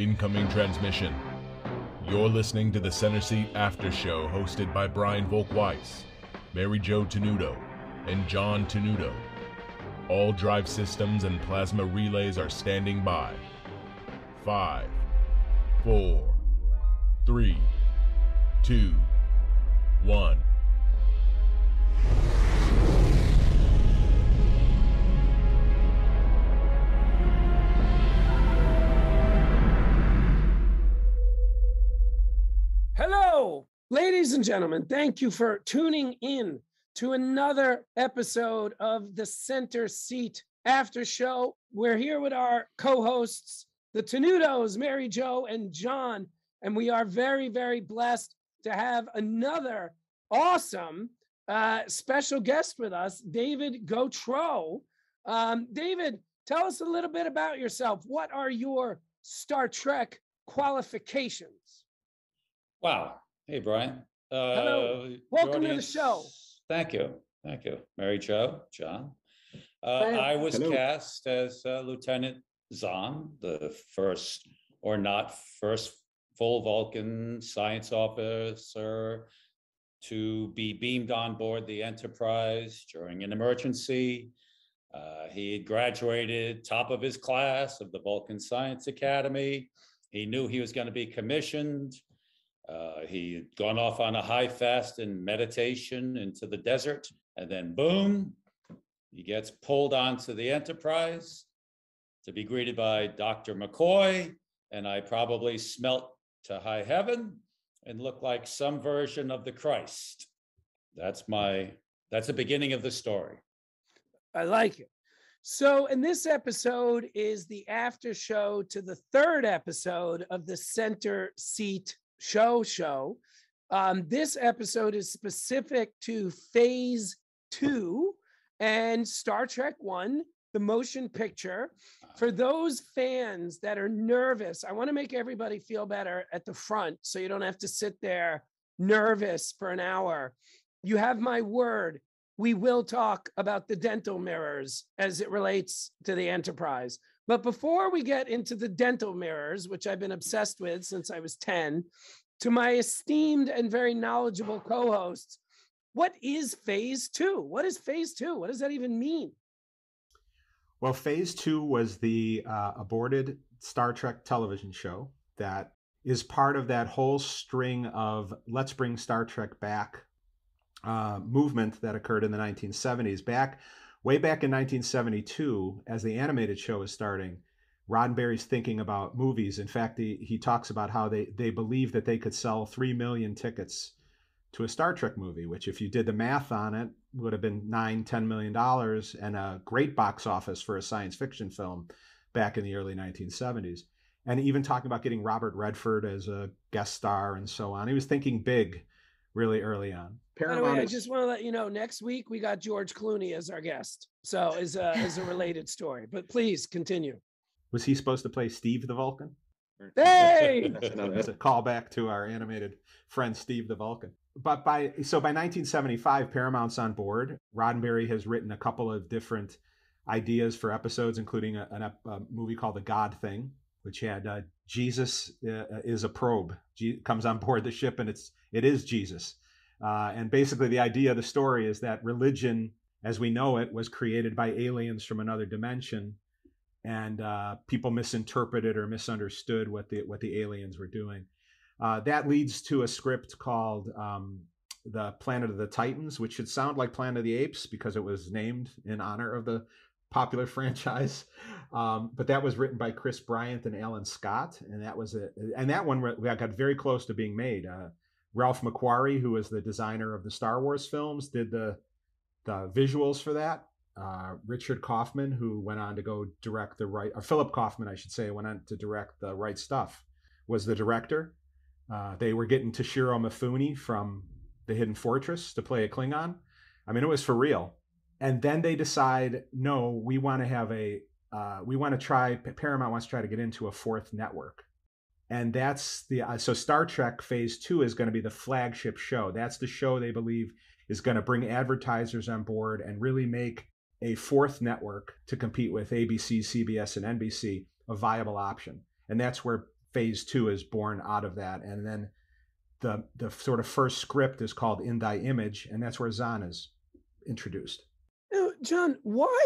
Incoming transmission. You're listening to the Center Seat After Show, hosted by Brian Volk-Weiss, Mary Jo Tenuto, and John Tenuto. All drive systems and plasma relays are standing by. 5, 4, 3, 2, 1. Hello, ladies and gentlemen. Thank you for tuning in to another episode of the Center Seat After Show. We're here with our co-hosts, the Tenutos, Mary Jo and John, and we are very, very blessed to have another awesome special guest with us, David Gautreaux. David, tell us a little bit about yourself. What are your Star Trek qualifications? Wow. Hey, Brian. Hello. Welcome to the show. Thank you. Thank you. Mary Jo, John. I was cast as Lieutenant Zahn, the first full Vulcan science officer to be beamed on board the Enterprise during an emergency. He had graduated top of his class of the Vulcan Science Academy. He knew he was going to be commissioned. He had gone off on a high fast and meditation into the desert, and then boom, he gets pulled onto the Enterprise to be greeted by Dr. McCoy, and I probably smelt to high heaven and looked like some version of the Christ. That's the beginning of the story. I like it. So, and this episode is the after show to the third episode of the Center Seat show. This episode is specific to Phase 2 and Star Trek 1, the motion picture. For those fans that are nervous, I want to make everybody feel better at the front so you don't have to sit there nervous for an hour. You have my word. We will talk about the dental mirrors as it relates to the Enterprise. But before we get into the dental mirrors, which I've been obsessed with since I was 10, to my esteemed and very knowledgeable co-hosts, what is Phase 2? What is Phase 2? What does that even mean? Well, Phase 2 was the aborted Star Trek television show that is part of that whole string of let's bring Star Trek back movement that occurred in the 1970s. Way back in 1972, as the animated show was starting, Roddenberry's thinking about movies. In fact, he talks about how they believe that they could sell 3 million tickets to a Star Trek movie, which if you did the math on it, would have been $9-10 million and a great box office for a science fiction film back in the early 1970s. And even talking about getting Robert Redford as a guest star and so on. He was thinking big really early on. Paramount. By the way, I just want to let you know, next week we got George Clooney as our guest. So is a related story, but please continue. Was he supposed to play Steve the Vulcan? Hey! That's a callback to our animated friend Steve the Vulcan. But by 1975, Paramount's on board. Roddenberry has written a couple of different ideas for episodes, including a movie called The God Thing, which had Jesus is a probe. Comes on board the ship, and it is Jesus. And basically the idea of the story is that religion, as we know it, was created by aliens from another dimension, and people misinterpreted or misunderstood what the aliens were doing. That leads to a script called The Planet of the Titans, which should sound like Planet of the Apes because it was named in honor of the popular franchise. But that was written by Chris Bryant and Alan Scott, and that one got very close to being made. Ralph McQuarrie, who was the designer of the Star Wars films, did the visuals for that. Richard Kaufman, who went on to go direct Philip Kaufman, I should say, went on to direct The Right Stuff, was the director. They were getting Toshiro Mifune from The Hidden Fortress to play a Klingon. I mean, it was for real. And then they decide, no, we want to have Paramount wants to try to get into a fourth network. And that's so Star Trek Phase 2 is going to be the flagship show. That's the show they believe is going to bring advertisers on board and really make a fourth network to compete with ABC, CBS, and NBC a viable option. And that's where phase 2 is born out of that. And then the sort of first script is called In Thy Image, and that's where Zahn is introduced. Now, John,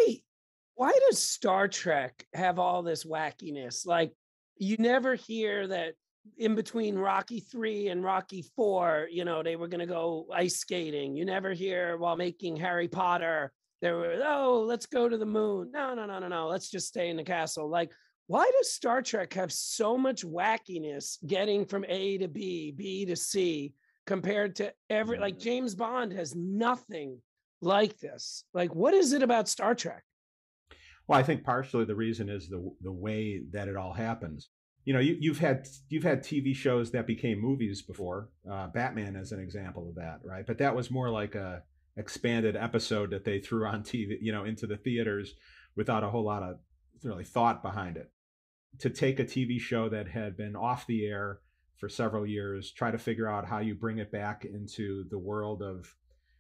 why does Star Trek have all this wackiness? Like, you never hear that in between Rocky 3 and Rocky 4, they were going to go ice skating. You never hear while making Harry Potter, they were, oh, let's go to the moon. No. Let's just stay in the castle. Like, why does Star Trek have so much wackiness getting from A to B, B to C, compared to like James Bond has nothing like this? Like, what is it about Star Trek? Well, I think partially the reason is the way that it all happens. You've had TV shows that became movies before. Batman is an example of that, right? But that was more like a expanded episode that they threw on TV, into the theaters without a whole lot of really thought behind it. To take a TV show that had been off the air for several years, try to figure out how you bring it back into the world of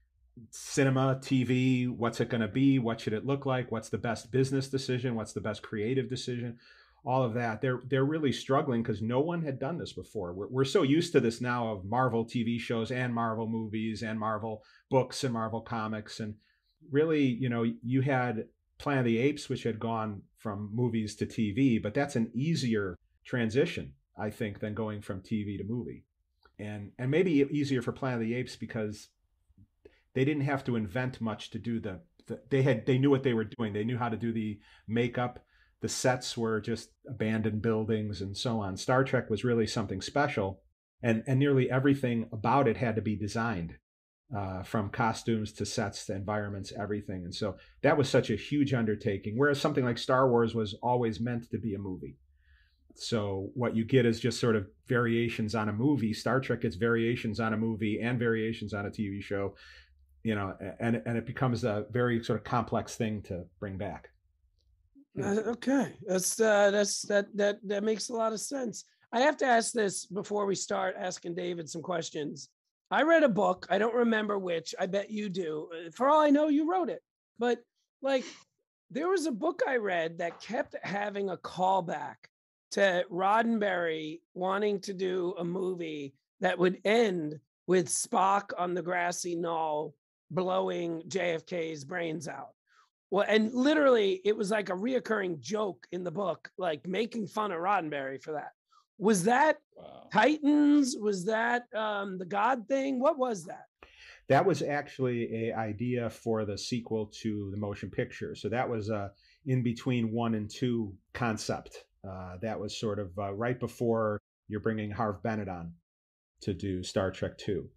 cinema, TV, what's it going to be? What should it look like? What's the best business decision? What's the best creative decision? All of that. They're really struggling because no one had done this before. We're so used to this now of Marvel TV shows and Marvel movies and Marvel books and Marvel comics. And really, you had Planet of the Apes, which had gone from movies to TV, but that's an easier transition, I think, than going from TV to movie. And maybe easier for Planet of the Apes because they didn't have to invent much to do they knew what they were doing. They knew how to do the makeup. The sets were just abandoned buildings and so on. Star Trek was really something special, and nearly everything about it had to be designed, from costumes to sets to environments, everything. And so that was such a huge undertaking, whereas something like Star Wars was always meant to be a movie. So what you get is just sort of variations on a movie. Star Trek gets variations on a movie and variations on a TV show, and it becomes a very sort of complex thing to bring back. Okay, that makes a lot of sense. I have to ask this before we start asking David some questions. I read a book. I don't remember which. I bet you do. For all I know, you wrote it. But like, there was a book I read that kept having a callback to Roddenberry wanting to do a movie that would end with Spock on the grassy knoll blowing JFK's brains out. Well, and literally, it was like a reoccurring joke in the book, like making fun of Roddenberry for that. Was that Titans? Was that the God thing? What was that? That was actually an idea for the sequel to the motion picture. So that was a in between 1 and 2 concept. That was sort of right before you're bringing Harve Bennett on to do Star Trek 2.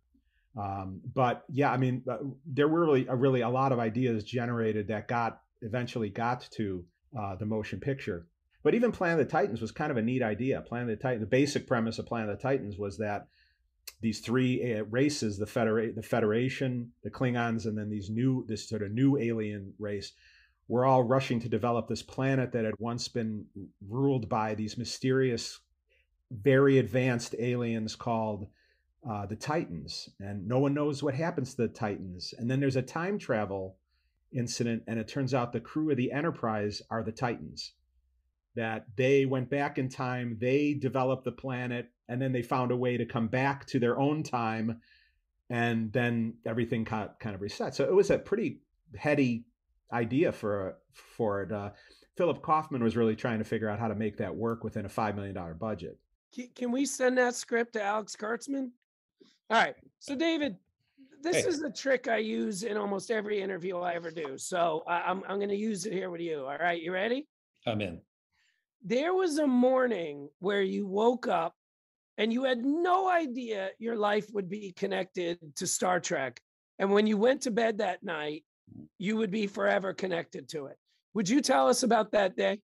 But yeah, I mean, there were really a lot of ideas generated that eventually got to the motion picture. But even Planet of the Titans was kind of a neat idea. Planet of the Titans, the basic premise of Planet of the Titans was that these 3 races, the Federation, the Klingons, and then this sort of new alien race, were all rushing to develop this planet that had once been ruled by these mysterious, very advanced aliens called the Titans, and no one knows what happens to the Titans. And then there's a time travel incident, and it turns out the crew of the Enterprise are the Titans. That they went back in time, they developed the planet, and then they found a way to come back to their own time, and then everything kind of reset. So it was a pretty heady idea for it. Philip Kaufman was really trying to figure out how to make that work within a $5 million budget. Can we send that script to Alex Kurtzman? All right. So, David, this is a trick I use in almost every interview I ever do. So I'm going to use it here with you. All right. You ready? I'm in. There was a morning where you woke up and you had no idea your life would be connected to Star Trek. And when you went to bed that night, you would be forever connected to it. Would you tell us about that day?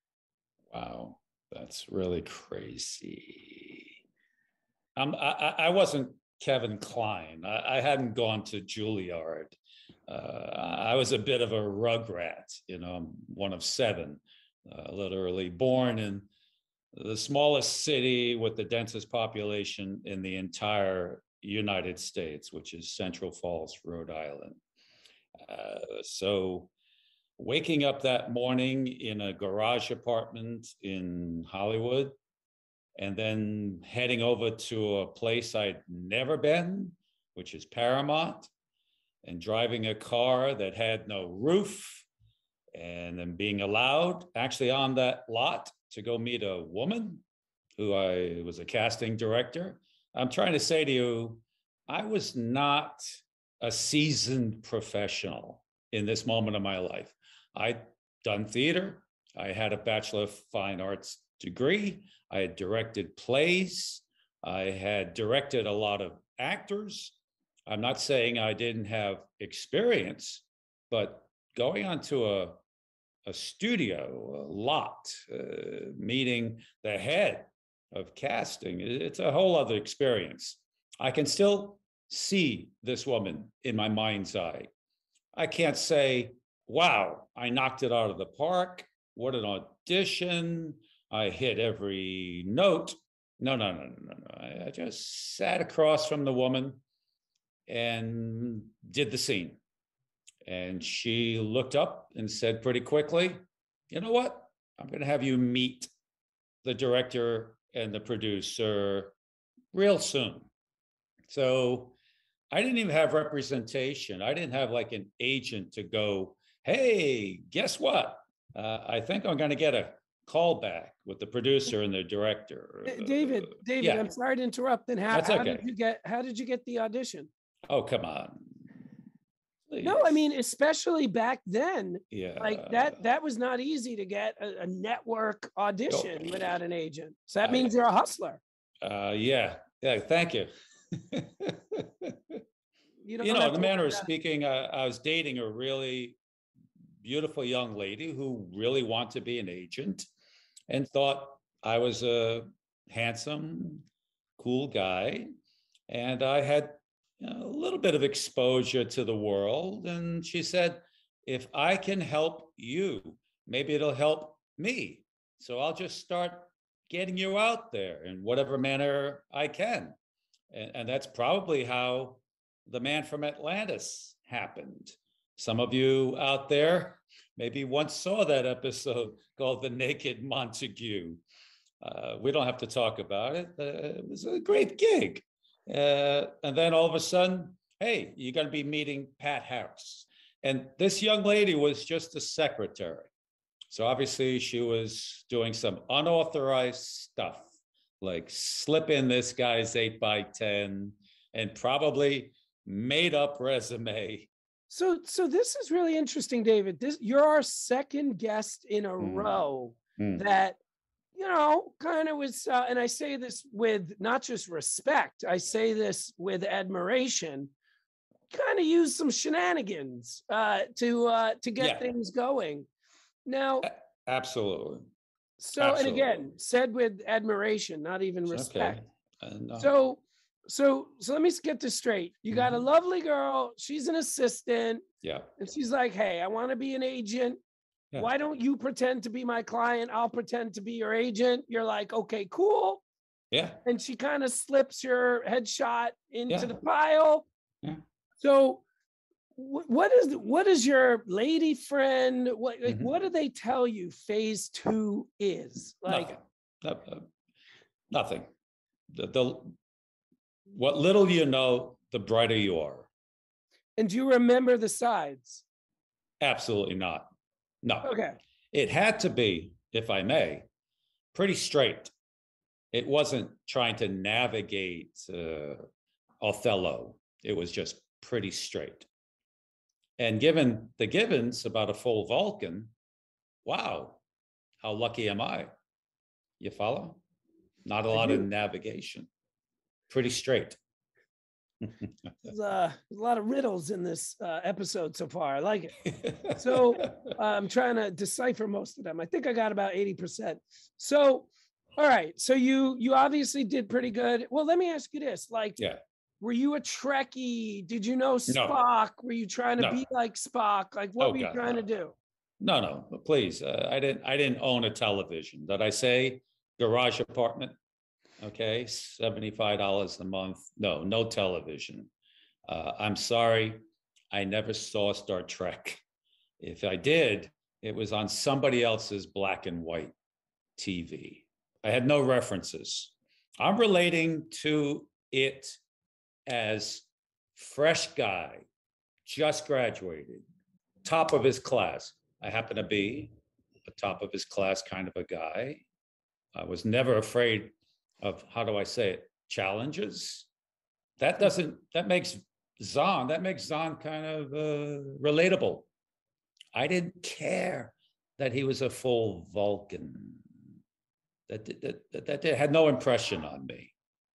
Wow. That's really crazy. I wasn't Kevin Kline. I hadn't gone to Juilliard. I was a bit of a rugrat. I'm one of 7, literally born in the smallest city with the densest population in the entire United States, which is Central Falls, Rhode Island. So waking up that morning in a garage apartment in Hollywood, and then heading over to a place I'd never been, which is Paramount, and driving a car that had no roof, and then being allowed actually on that lot to go meet a woman who I was a casting director. I'm trying to say to you, I was not a seasoned professional in this moment of my life. I'd done theater. I had a Bachelor of Fine Arts degree. I had directed plays. I had directed a lot of actors. I'm not saying I didn't have experience, but going onto a studio, a lot, meeting the head of casting, it's a whole other experience. I can still see this woman in my mind's eye. I can't say, wow, I knocked it out of the park. What an audition. I hit every note. No. I just sat across from the woman and did the scene. And she looked up and said pretty quickly, you know what? I'm going to have you meet the director and the producer real soon. So I didn't even have representation. I didn't have like an agent to go, hey, guess what? I think I'm going to get a call back with the producer and the director. David, yeah. I'm sorry to interrupt. Then how okay. did you get the audition? Oh, come on. Please. No, I mean, especially back then, yeah, like that was not easy to get a network audition without an agent. So that means you're a hustler. Yeah. Thank you. You know, in the manner of speaking, I was dating a really beautiful young lady who really wanted to be an agent and thought I was a handsome, cool guy. And I had a little bit of exposure to the world. And she said, if I can help you, maybe it'll help me. So I'll just start getting you out there in whatever manner I can. And that's probably how The Man from Atlantis happened. Some of you out there maybe once saw that episode called The Naked Montague. We don't have to talk about it. It was a great gig. And then all of a sudden, hey, you're going to be meeting Pat Harris. And this young lady was just a secretary. So obviously she was doing some unauthorized stuff, like slip in this guy's 8x10 and probably made up resume. So this is really interesting, David. You're our second guest in a row that, you know, kind of was, and I say this with not just respect, I say this with admiration, kind of use some shenanigans to get things going. Now, absolutely. So, absolutely. And again, said with admiration, not even respect. Okay. So let me get this straight. You got a lovely girl. She's an assistant. Yeah. And she's like, hey, I want to be an agent. Yeah. Why don't you pretend to be my client? I'll pretend to be your agent. You're like, okay, cool. Yeah. And she kind of slips your headshot into the pile. Yeah. So what is your lady friend? What do they tell you phase 2 is? Like nothing. What little you know, the brighter you are. And do you remember the sides? Absolutely not. No. Okay. It had to be, if I may, pretty straight. It wasn't trying to navigate Othello. It was just pretty straight. And given the givens about a full Vulcan, wow, how lucky am I? You follow? Not a lot of navigation. Pretty straight. There's a lot of riddles in this episode so far. I like it. So I'm trying to decipher most of them. I think I got about 80%. So, all right. So you obviously did pretty good. Well, let me ask you this. Like, were you a Trekkie? Did you know Spock? No. Were you trying to be like Spock? Like, what were you trying to do? No, please. I didn't own a television. Did I say garage apartment? Okay, $75 a month. No television. I'm sorry, I never saw Star Trek. If I did, it was on somebody else's black and white TV. I had no references. I'm relating to it as fresh guy, just graduated, top of his class. I happen to be a top of his class kind of a guy. I was never afraid of, how do I say it, challenges. That makes Zahn kind of relatable. I didn't care that he was a full Vulcan. That had no impression on me.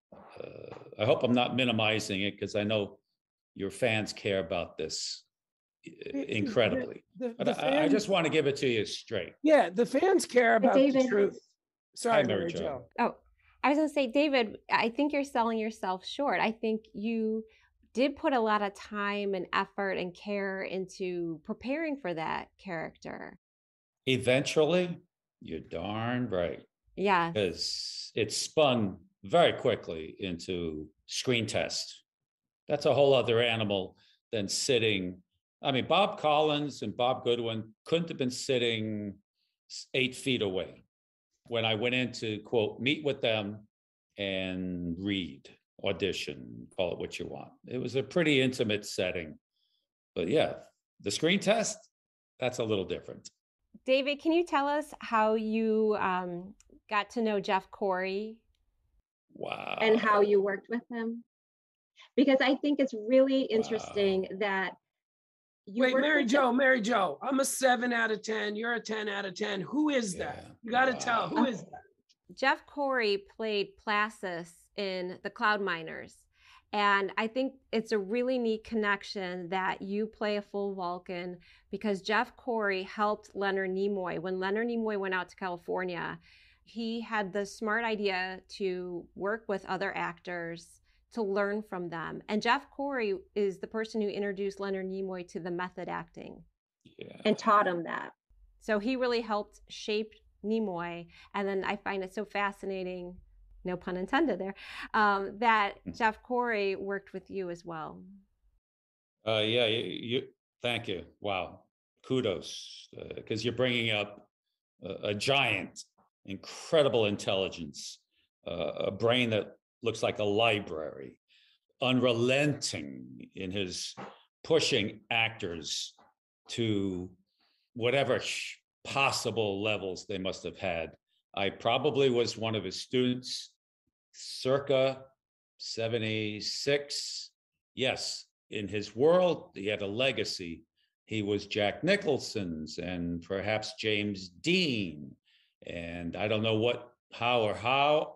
I hope I'm not minimizing it, because I know your fans care about this incredibly. I just want to give it to you straight. Yeah, the fans care about the truth. Sorry, Mary Jo. Oh, I was going to say, David, I think you're selling yourself short. I think you did put a lot of time and effort and care into preparing for that character. Eventually, you're darn right. Yeah. Because it spun very quickly into screen test. That's a whole other animal than sitting. I mean, Bob Collins and Bob Goodwin couldn't have been sitting 8 feet away when I went in to, quote, meet with them and read, audition, call it what you want. It was a pretty intimate setting. But yeah, the screen test, that's a little different. David, can you tell us how you got to know Jeff Corey? Wow. And how you worked with him? Because I think it's really interesting that you Wait, Mary Jo, I'm a 7 out of 10. You're a 10 out of 10. Who is that? You got to tell. Who is that? Jeff Corey played Placis in The Cloud Miners. And I think it's a really neat connection that you play a full Vulcan, because Jeff Corey helped Leonard Nimoy. When Leonard Nimoy went out to California, he had the smart idea to work with other actors to learn from them. And Jeff Corey is the person who introduced Leonard Nimoy to the method acting. Yeah. And taught him that. So he really helped shape Nimoy. And then I find it so fascinating, no pun intended there, that Jeff Corey worked with you as well. Yeah, you thank you. Wow. Kudos, because you're bringing up a giant, incredible intelligence, a brain that looks like a library, unrelenting in his pushing actors to whatever possible levels they must have had. I probably was one of his students circa 76. Yes, in his world, he had a legacy. He was Jack Nicholson's and perhaps James Dean. And I don't know how.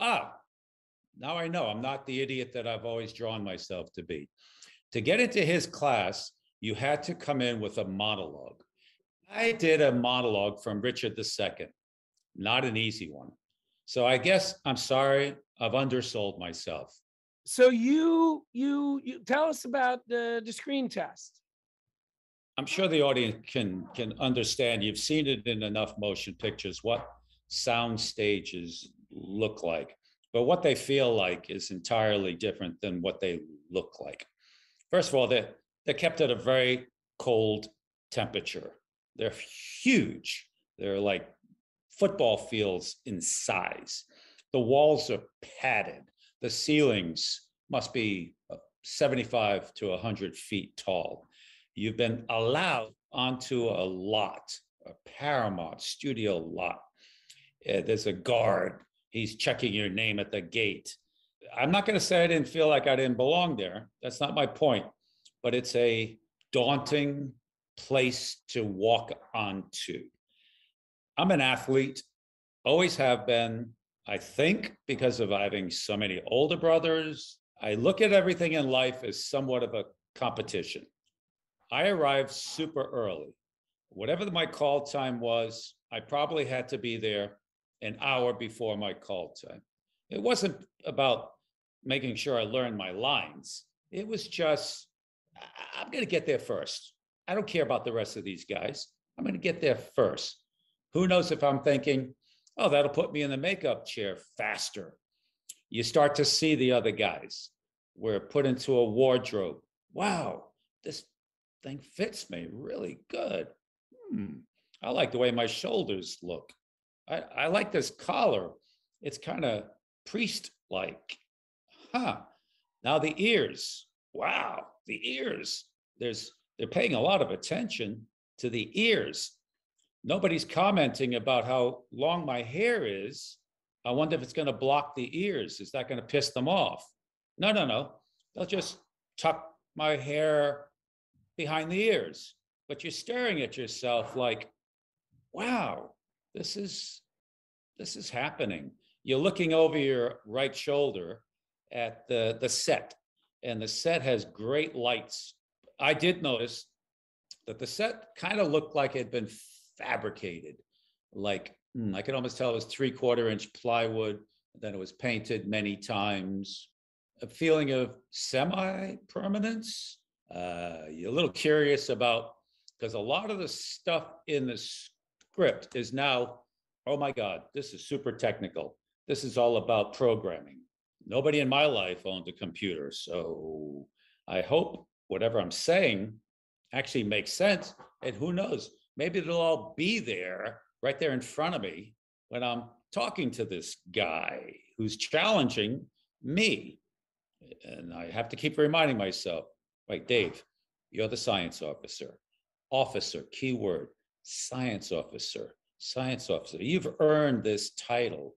Now I know I'm not the idiot that I've always drawn myself to be. To get into his class, you had to come in with a monologue. I did a monologue from Richard II, not an easy one. So I guess, I'm sorry, I've undersold myself. So you tell us about the screen test. I'm sure the audience can understand. You've seen it in enough motion pictures, what sound stages look like. But what they feel like is entirely different than what they look like. First of all, they're kept at a very cold temperature. They're huge. They're like football fields in size. The walls are padded. The ceilings must be 75 to 100 feet tall. You've been allowed onto a lot, a Paramount studio lot. There's a guard. He's checking your name at the gate. I'm not going to say I didn't feel like I didn't belong there. That's not my point. But it's a daunting place to walk onto. I'm an athlete, always have been. I think because of having so many older brothers, I look at everything in life as somewhat of a competition. I arrived super early. Whatever my call time was, I probably had to be there an hour before my call time. It wasn't about making sure I learned my lines. It was just, I'm going to get there first. I don't care about the rest of these guys. I'm going to get there first. Who knows if I'm thinking, oh, that'll put me in the makeup chair faster. You start to see the other guys. We're put into a wardrobe. Wow, this thing fits me really good. I like the way my shoulders look. I like this collar. It's kind of priest-like. Now the ears. Wow, the ears. They're paying a lot of attention to the ears. Nobody's commenting about how long my hair is. I wonder if it's going to block the ears. Is that going to piss them off? No. They'll just tuck my hair behind the ears. But you're staring at yourself like, wow, this is happening. You're looking over your right shoulder at the set, and the set has great lights. I did notice that the set kind of looked like it had been fabricated. Like, I could almost tell it was 3/4 inch plywood, then it was painted many times. A feeling of semi-permanence. You're a little curious about, because a lot of the stuff in the script is now, oh my God, this is super technical. This is all about programming. Nobody in my life owned a computer, so I hope whatever I'm saying actually makes sense. And who knows, maybe it'll all be there, right there in front of me when I'm talking to this guy who's challenging me. And I have to keep reminding myself, right, Dave, you're the science officer. Officer, keyword, science officer. Science officer. You've earned this title.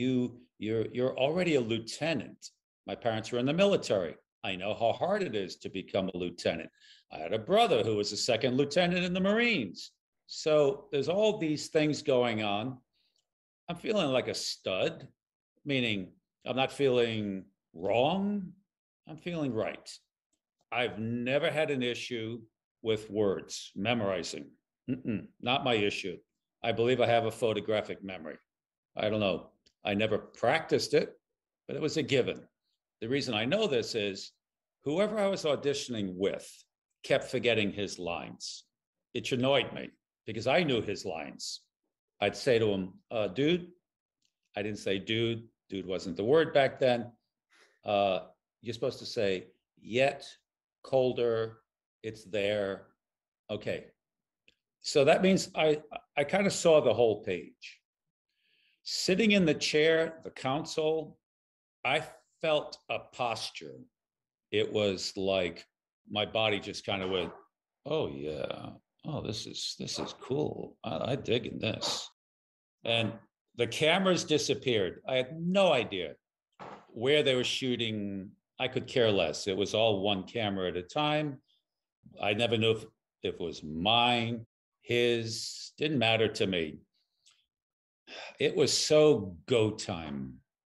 You're already a lieutenant. My parents were in the military. I know how hard it is to become a lieutenant. I had a brother who was a second lieutenant in the Marines. So there's all these things going on. I'm feeling like a stud, meaning I'm not feeling wrong. I'm feeling right. I've never had an issue with words, memorizing. Not my issue. I believe I have a photographic memory. I don't know. I never practiced it, but it was a given. The reason I know this is whoever I was auditioning with kept forgetting his lines. It annoyed me because I knew his lines. I'd say to him, dude, I didn't say dude. Dude wasn't the word back then. You're supposed to say yet, colder, it's there. Okay. So that means I kind of saw the whole page. Sitting in the chair, the console, I felt a posture. It was like my body just kind of went, oh yeah, oh, this is cool. I dig in this. And the cameras disappeared. I had no idea where they were shooting. I could care less. It was all one camera at a time. I never knew if it was mine, his, didn't matter to me. It was so go time.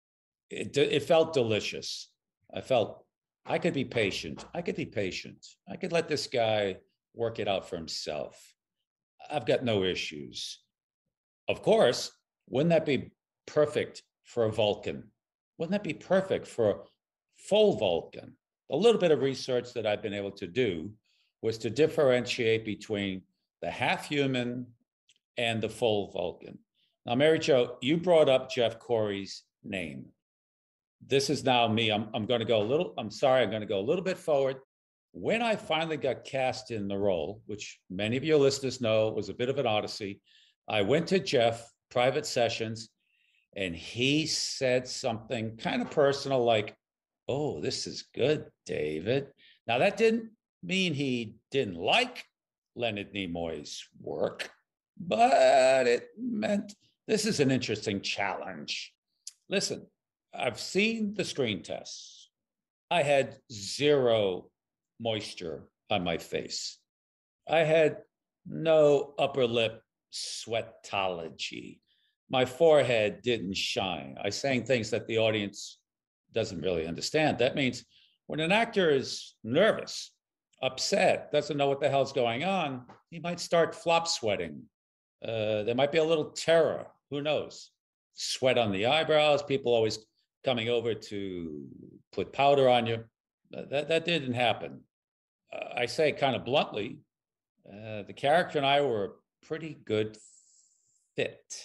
It felt delicious. I felt I could be patient. I could be patient. I could let this guy work it out for himself. I've got no issues. Of course, wouldn't that be perfect for a Vulcan? Wouldn't that be perfect for a full Vulcan? A little bit of research that I've been able to do was to differentiate between the half human and the full Vulcan. Now, Mary Jo, you brought up Jeff Corey's name. This is now me. I'm going to go a little bit forward. When I finally got cast in the role, which many of your listeners know was a bit of an odyssey, I went to Jeff, private sessions, and he said something kind of personal like, oh, this is good, David. Now, that didn't mean he didn't like Leonard Nimoy's work, but it meant this is an interesting challenge. Listen, I've seen the screen tests. I had zero moisture on my face. I had no upper lip sweatology. My forehead didn't shine. I sang things that the audience doesn't really understand. That means when an actor is nervous, upset, doesn't know what the hell's going on, he might start flop sweating. There might be a little terror. Who knows? Sweat on the eyebrows. People always coming over to put powder on you. That didn't happen. I say kind of bluntly, the character and I were a pretty good fit.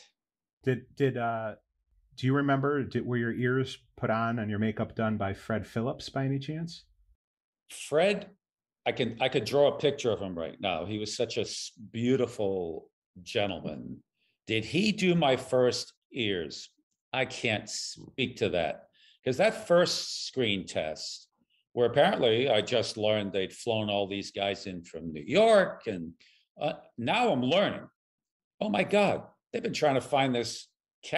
Do you remember, were your ears put on and your makeup done by Fred Phillips by any chance? Fred, I could draw a picture of him right now. He was such a beautiful gentleman. Did he do my first ears? I can't speak to that, because that first screen test, where apparently I just learned they'd flown all these guys in from New York, and now I'm learning, oh my God, they've been trying to find this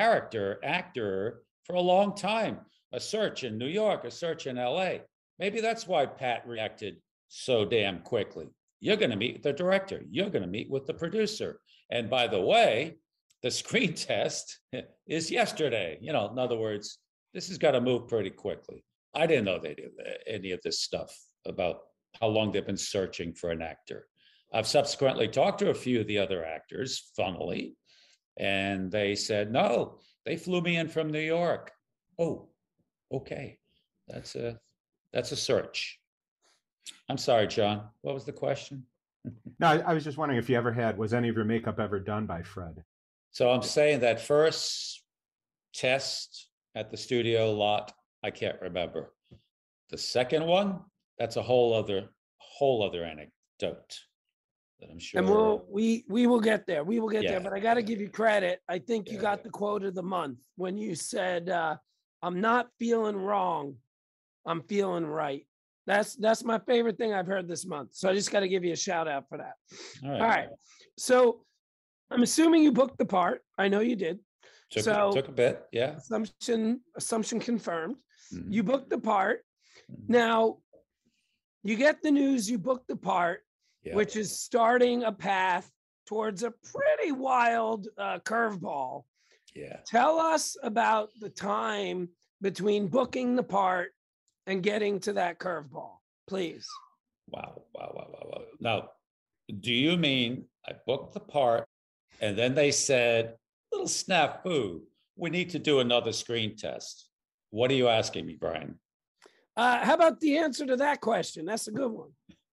actor for a long time. A search in New York, a search in LA. Maybe that's why Pat reacted so damn quickly. You're going to meet with the director. You're going to meet with the producer. And by the way, the screen test is yesterday. In other words, this has got to move pretty quickly. I didn't know they did any of this stuff about how long they've been searching for an actor. I've subsequently talked to a few of the other actors, funnily, and they said, no, they flew me in from New York. Oh, okay. That's a search. I'm sorry, John. What was the question? No, I was just wondering if you was any of your makeup ever done by Fred? So I'm saying that first test at the studio lot, I can't remember. The second one, that's a whole other anecdote that I'm sure. And we will get there. We will get there. But I got to give you credit. I think you got the quote of the month when you said, "I'm not feeling wrong. I'm feeling right." That's my favorite thing I've heard this month. So I just got to give you a shout out for that. All right. So I'm assuming you booked the part. I know you did. Took a bit. Yeah. Assumption confirmed. Mm-hmm. You booked the part. Mm-hmm. Now you get the news you booked the part, which is starting a path towards a pretty wild curveball. Yeah. Tell us about the time between booking the part and getting to that curveball, please. Wow. Now, do you mean I booked the part and then they said, little snafu, we need to do another screen test? What are you asking me, Brian? How about the answer to that question? That's a good one.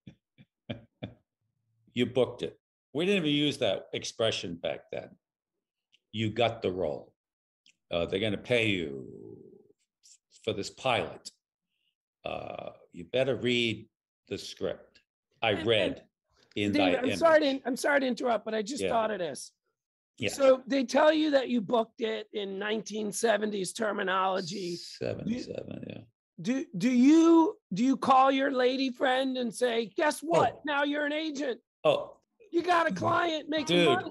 You booked it. We didn't even use that expression back then. You got the role. They're going to pay you for this pilot. You better read the script. I read in David, thy image. I'm sorry to interrupt, but I just thought of this. Yeah. So they tell you that you booked it in 1970s terminology. 77, yeah. Do you call your lady friend and say, guess what? Now you're an agent. Oh, you got a client making money.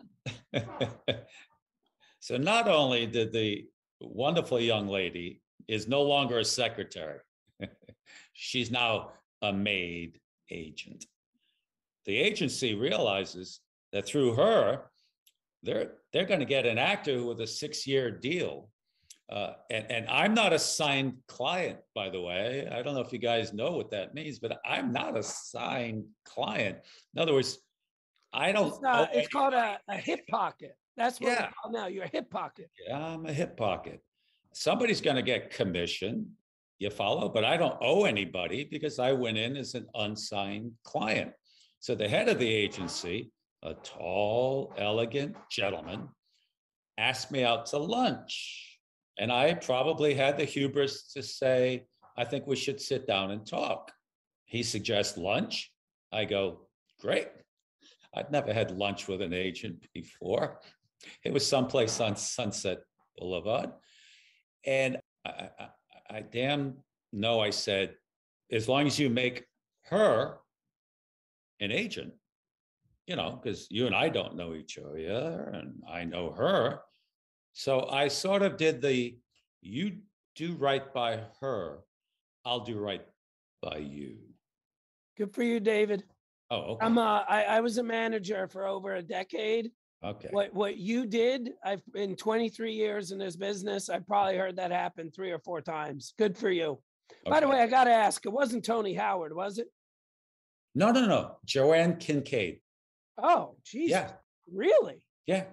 So not only did the wonderful young lady is no longer a secretary, she's now a maid agent. The agency realizes that through her, they're going to get an actor with a 6-year deal. And I'm not a signed client, by the way. I don't know if you guys know what that means, but I'm not a signed client. In other words, I don't. It's called a hip pocket. That's what we call now. You're a hip pocket. Yeah, I'm a hip pocket. Somebody's going to get commission. You follow? But I don't owe anybody because I went in as an unsigned client. So the head of the agency, a tall, elegant gentleman, asked me out to lunch. And I probably had the hubris to say, I think we should sit down and talk. He suggests lunch. I go, great. I'd never had lunch with an agent before. It was someplace on Sunset Boulevard. And I damn know, I said, as long as you make her an agent, you know, because you and I don't know each other and I know her. So I sort of did the, you do right by her, I'll do right by you. Good for you, David. Oh, okay. I was a manager for over a decade. Okay. What you did, I've been 23 years in this business. I probably heard that happen 3 or 4 times. Good for you. Okay. By the way, I got to ask, it wasn't Tony Howard, was it? No. Joanne Kincaid. Oh, geez. Yeah. Really? Yeah.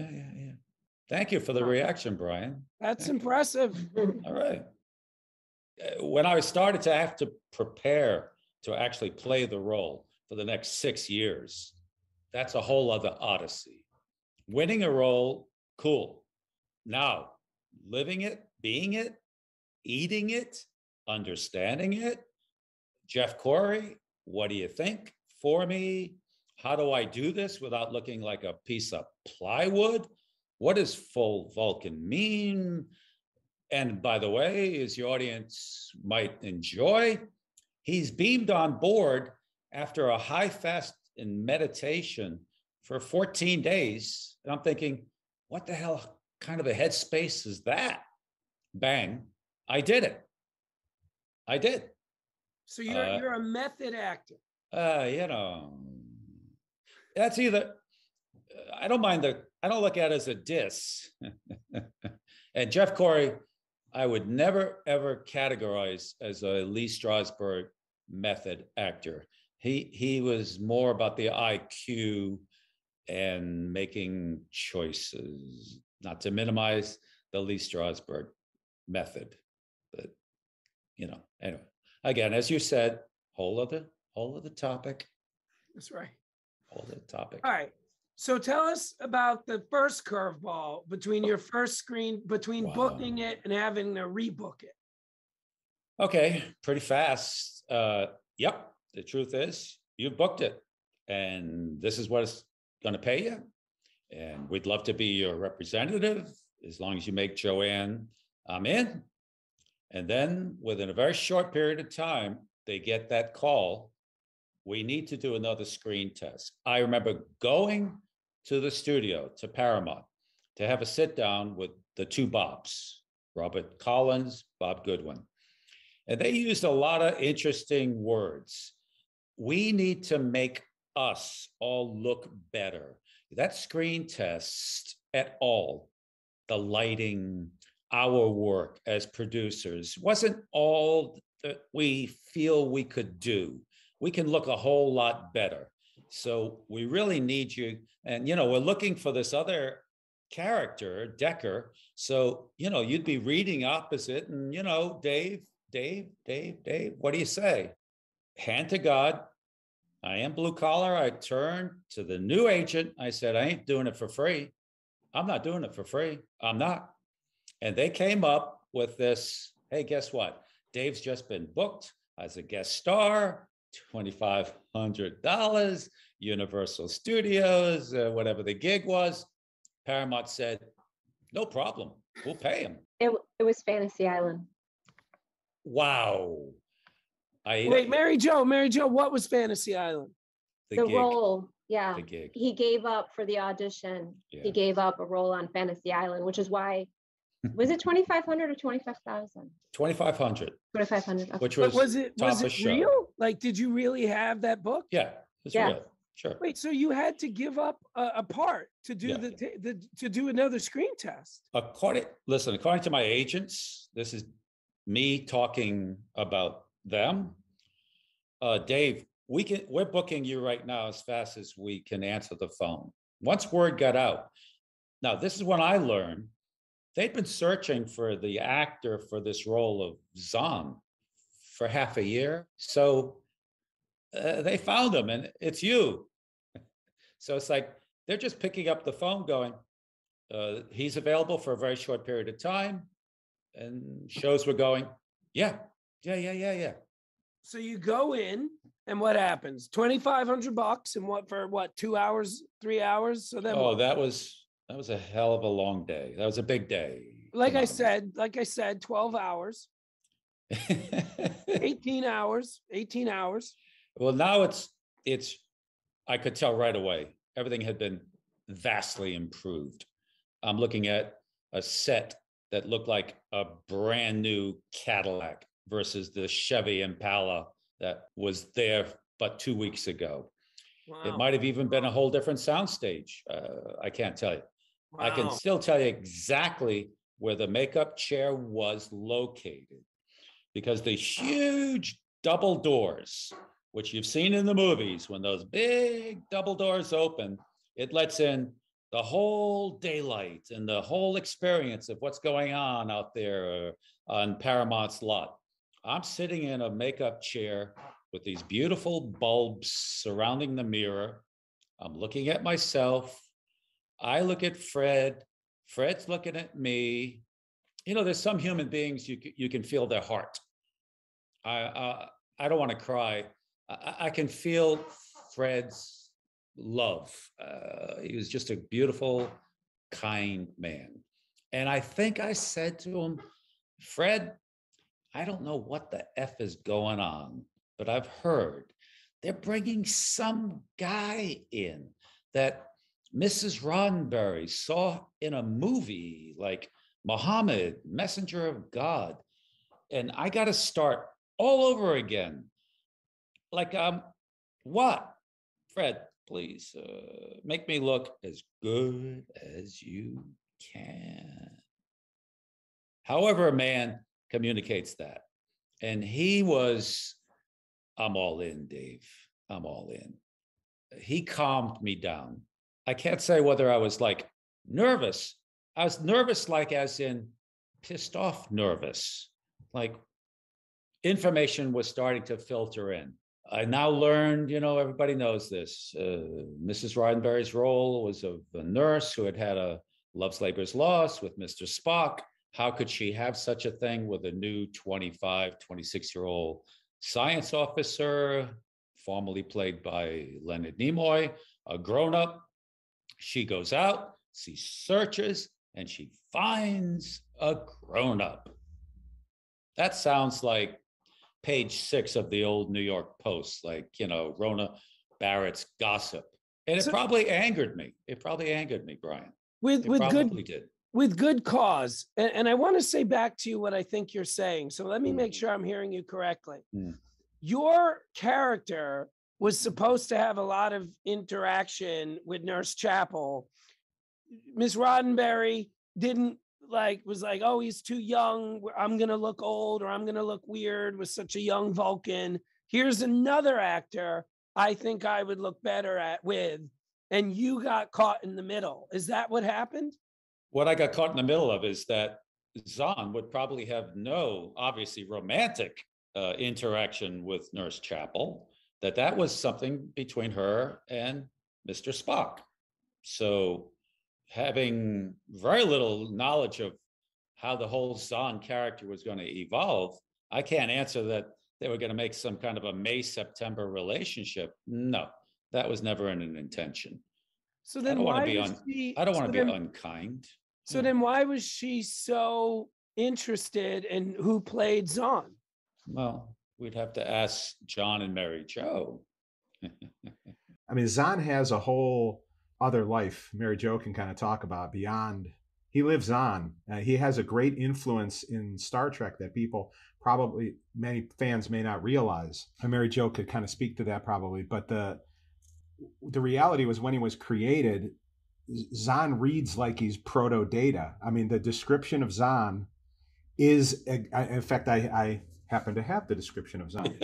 Thank you for the reaction, Brian. That's impressive. All right. When I started to have to prepare to actually play the role for the next 6 years, that's a whole other odyssey. Winning a role, cool. Now, living it, being it, eating it, understanding it. Jeff Corey, what do you think for me? How do I do this without looking like a piece of plywood? What does full Vulcan mean? And by the way, as your audience might enjoy, he's beamed on board after a high fast and meditation for 14 days. And I'm thinking, what the hell kind of a headspace is that? Bang, I did it. I did. So you're a method actor. You know, that's either, I don't look at it as a diss. And Jeff Corey, I would never, ever categorize as a Lee Strasberg method actor. He was more about the IQ and making choices, not to minimize the Lee Strasberg method. But, you know, anyway, again, as you said, whole other topic. That's right. Whole other topic. All right. So tell us about the first curveball between your first screen, between booking it and having to rebook it. Okay, pretty fast. Yep, the truth is you booked it and this is what it's going to pay you. And we'd love to be your representative as long as you make Joanne, I'm in. And then within a very short period of time, they get that call. We need to do another screen test. I remember going to the studio, to Paramount, to have a sit down with the two Bobs, Robert Collins, Bob Goodwin. And they used a lot of interesting words. We need to make us all look better. That screen test at all, the lighting, our work as producers, wasn't all that we feel we could do. We can look a whole lot better. So we really need you. And, you know, we're looking for this other character, Decker. So, you know, you'd be reading opposite and, you know, Dave, what do you say? Hand to God. I am blue collar. I turned to the new agent. I said, I ain't doing it for free. I'm not doing it for free. I'm not. And they came up with this, hey, guess what? Dave's just been booked as a guest star, $2,500, Universal Studios, whatever the gig was. Paramount said, no problem, we'll pay him. It was Fantasy Island. Wow. Wait, Mary Jo, what was Fantasy Island? The role, yeah. The gig. He gave up for the audition. Yeah. He gave up a role on Fantasy Island, which is why, was it 2,500 or 25,000? 2,500. 2,500. Okay. Which was it show. Real? Like, did you really have that book? Yeah, it's real. Sure. Wait, so you had to give up a part to do to do another screen test? According to my agents, this is me talking about them. Dave, we're booking you right now as fast as we can answer the phone. Once word got out, now this is when I learned they'd been searching for the actor for this role of Zahn for half a year. So they found him, and it's you. So it's like they're just picking up the phone going, he's available for a very short period of time. And shows were going, yeah. So you go in, and what happens? $2,500, and what 2 hours, 3 hours? So then that was a hell of a long day. That was a big day. Like I said, 12 hours. 18 hours. Well, now it's I could tell right away everything had been vastly improved. I'm looking at a set that looked like a brand new Cadillac versus the Chevy Impala that was there but 2 weeks ago. Wow. It might have even been a whole different soundstage. I can't tell you. Wow. I can still tell you exactly where the makeup chair was located, because the huge double doors, which you've seen in the movies, when those big double doors open, it lets in the whole daylight and the whole experience of what's going on out there on Paramount's lot. I'm sitting in a makeup chair with these beautiful bulbs surrounding the mirror. I'm looking at myself. I look at Fred. Fred's looking at me. You know, there's some human beings you can feel their heart. I don't want to cry. I can feel Fred's love. He was just a beautiful, kind man. And I think I said to him, Fred, I don't know what the F is going on, but I've heard they're bringing some guy in that Mrs. Roddenberry saw in a movie like Muhammad, Messenger of God. And I got to start all over again. Like, what? Fred, please make me look as good as you can. However, a man communicates that. And he was, I'm all in, Dave. I'm all in. He calmed me down. I can't say whether I was like nervous. I was nervous, like as in pissed off nervous. Like information was starting to filter in. I now learned, everybody knows this. Mrs. Roddenberry's role was of a nurse who had a Love's Labor's Lost with Mr. Spock. How could she have such a thing with a new 25, 26-year-old science officer, formerly played by Leonard Nimoy, a grown-up? She goes out, she searches, and she finds a grown-up. That sounds like page 6 of the old New York Post, like, Rona Barrett's gossip. And it probably angered me. It probably angered me, Brian. With good cause. And I want to say back to you what I think you're saying. So let me make sure I'm hearing you correctly. Your character was supposed to have a lot of interaction with Nurse Chapel. Miss Roddenberry was like, oh, he's too young. I'm going to look old, or I'm going to look weird with such a young Vulcan. Here's another actor I think I would look better with. And you got caught in the middle. Is that what happened? What I got caught in the middle of is that Zahn would probably have no, obviously, romantic interaction with Nurse Chapel, that was something between her and Mr. Spock. So having very little knowledge of how the whole Zahn character was going to evolve, I can't answer that they were going to make some kind of a May-September relationship. No, that was never an intention. So then I don't want to be unkind. So then why was she so interested in who played Zahn? Well, we'd have to ask John and Mary Jo. I mean, Zahn has a whole other life Mary Jo can kind of talk about beyond. He lives on. He has a great influence in Star Trek that people probably, many fans may not realize. And Mary Jo could kind of speak to that probably. But the reality was, when he was created, Zahn reads like he's proto-Data. I mean, the description of Zahn is, in fact, I happen to have the description of Zahn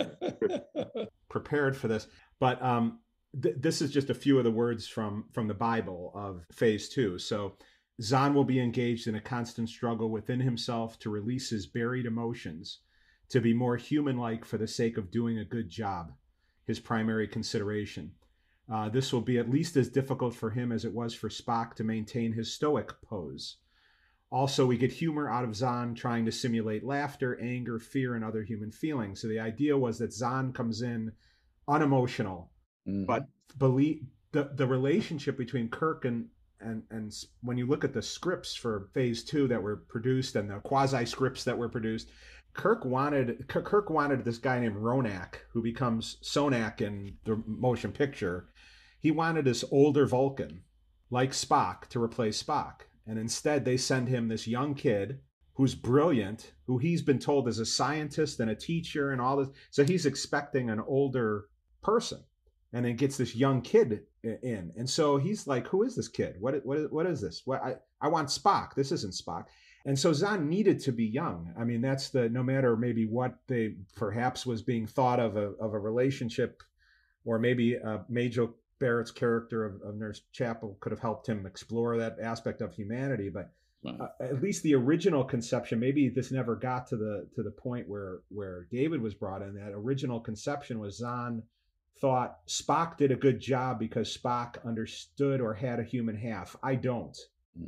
prepared for this. But this is just a few of the words from the Bible of Phase 2. So Zahn will be engaged in a constant struggle within himself to release his buried emotions, to be more human-like for the sake of doing a good job, his primary consideration. This will be at least as difficult for him as it was for Spock to maintain his stoic pose. Also, we get humor out of Zahn trying to simulate laughter, anger, fear, and other human feelings. So the idea was that Zahn comes in unemotional, but believe the relationship between Kirk and when you look at the scripts for Phase 2 that were produced and the quasi scripts that were produced, Kirk wanted this guy named Ronak, who becomes Sonak in the motion picture. He wanted this older Vulcan like Spock to replace Spock. And instead they send him this young kid who's brilliant, who he's been told is a scientist and a teacher and all this. So he's expecting an older person, and then gets this young kid in. And so he's like, who is this kid? What is this? I want Spock. This isn't Spock. And so Zahn needed to be young. I mean, that's no matter maybe what they perhaps was being thought of a relationship, or maybe Major Barrett's character of Nurse Chapel could have helped him explore that aspect of humanity. But at least the original conception, maybe this never got to the point where David was brought in. That original conception was Zahn thought Spock did a good job because Spock understood or had a human half. I don't.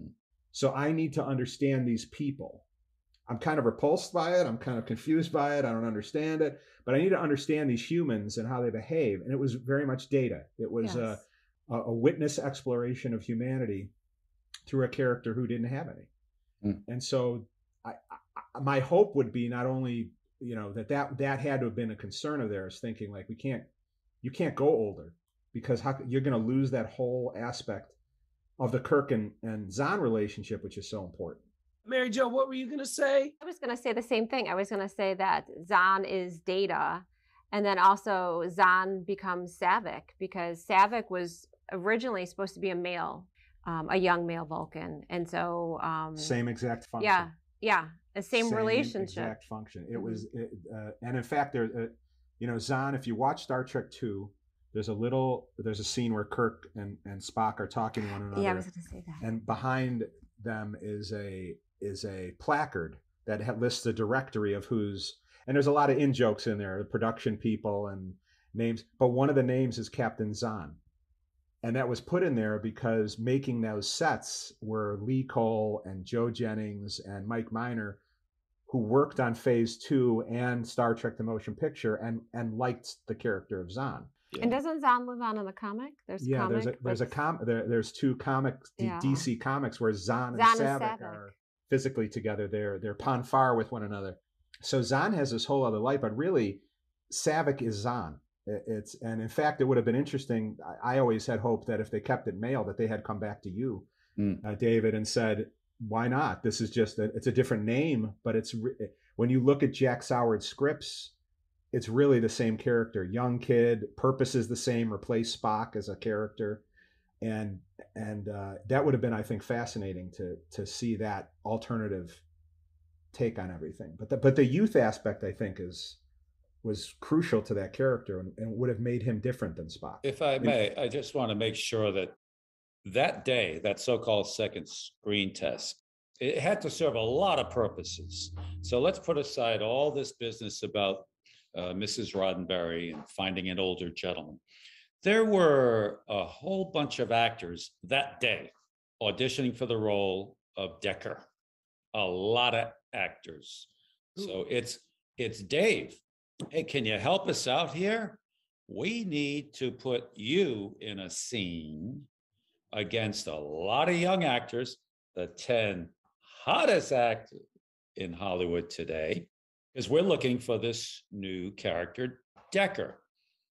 So I need to understand these people. I'm kind of repulsed by it. I'm kind of confused by it. I don't understand it. But I need to understand these humans and how they behave. And it was very much Data. It was a witness exploration of humanity through a character who didn't have any. And so my hope would be not only, that had to have been a concern of theirs, thinking like, you can't go older, because you're going to lose that whole aspect of the Kirk and Zahn relationship, which is so important. Mary Jo, what were you going to say? I was going to say the same thing. I was going to say that Zahn is Data, and then also Zahn becomes Saavik, because Saavik was originally supposed to be a young male Vulcan, and so same exact function. Yeah, the same relationship. Exact function. It was, and in fact, there, Zahn. If you watch Star Trek II, there's a scene where Kirk and Spock are talking to one another. Yeah, I was going to say that. And behind them is a placard that lists the directory of and there's a lot of in-jokes in there, the production people and names, but one of the names is Captain Zahn. And that was put in there because making those sets were Lee Cole and Joe Jennings and Mike Miner, who worked on Phase 2 and Star Trek The Motion Picture and liked the character of Zahn. Yeah. And doesn't Zahn live on in the comic? There's two comics, DC comics, where Zahn and Saavik are physically together. They're pon far with one another. So Zahn has this whole other life, but really Saavik is Zahn. And in fact, it would have been interesting. I always had hoped that if they kept it male, that they had come back to you, David, and said, why not? This is just it's a different name, but when you look at Jack Soward's scripts, it's really the same character. Young kid, purpose is the same, replace Spock as a character. And that would have been, I think, fascinating to see that alternative take on everything. But the youth aspect, I think, was crucial to that character and would have made him different than Spock. If I may, I just want to make sure that day, that so-called second screen test, it had to serve a lot of purposes. So let's put aside all this business about Mrs. Roddenberry and finding an older gentleman. There were a whole bunch of actors that day auditioning for the role of Decker. A lot of actors. So it's Dave. Hey, can you help us out here? We need to put you in a scene against a lot of young actors, the 10 hottest actors in Hollywood today, because we're looking for this new character, Decker.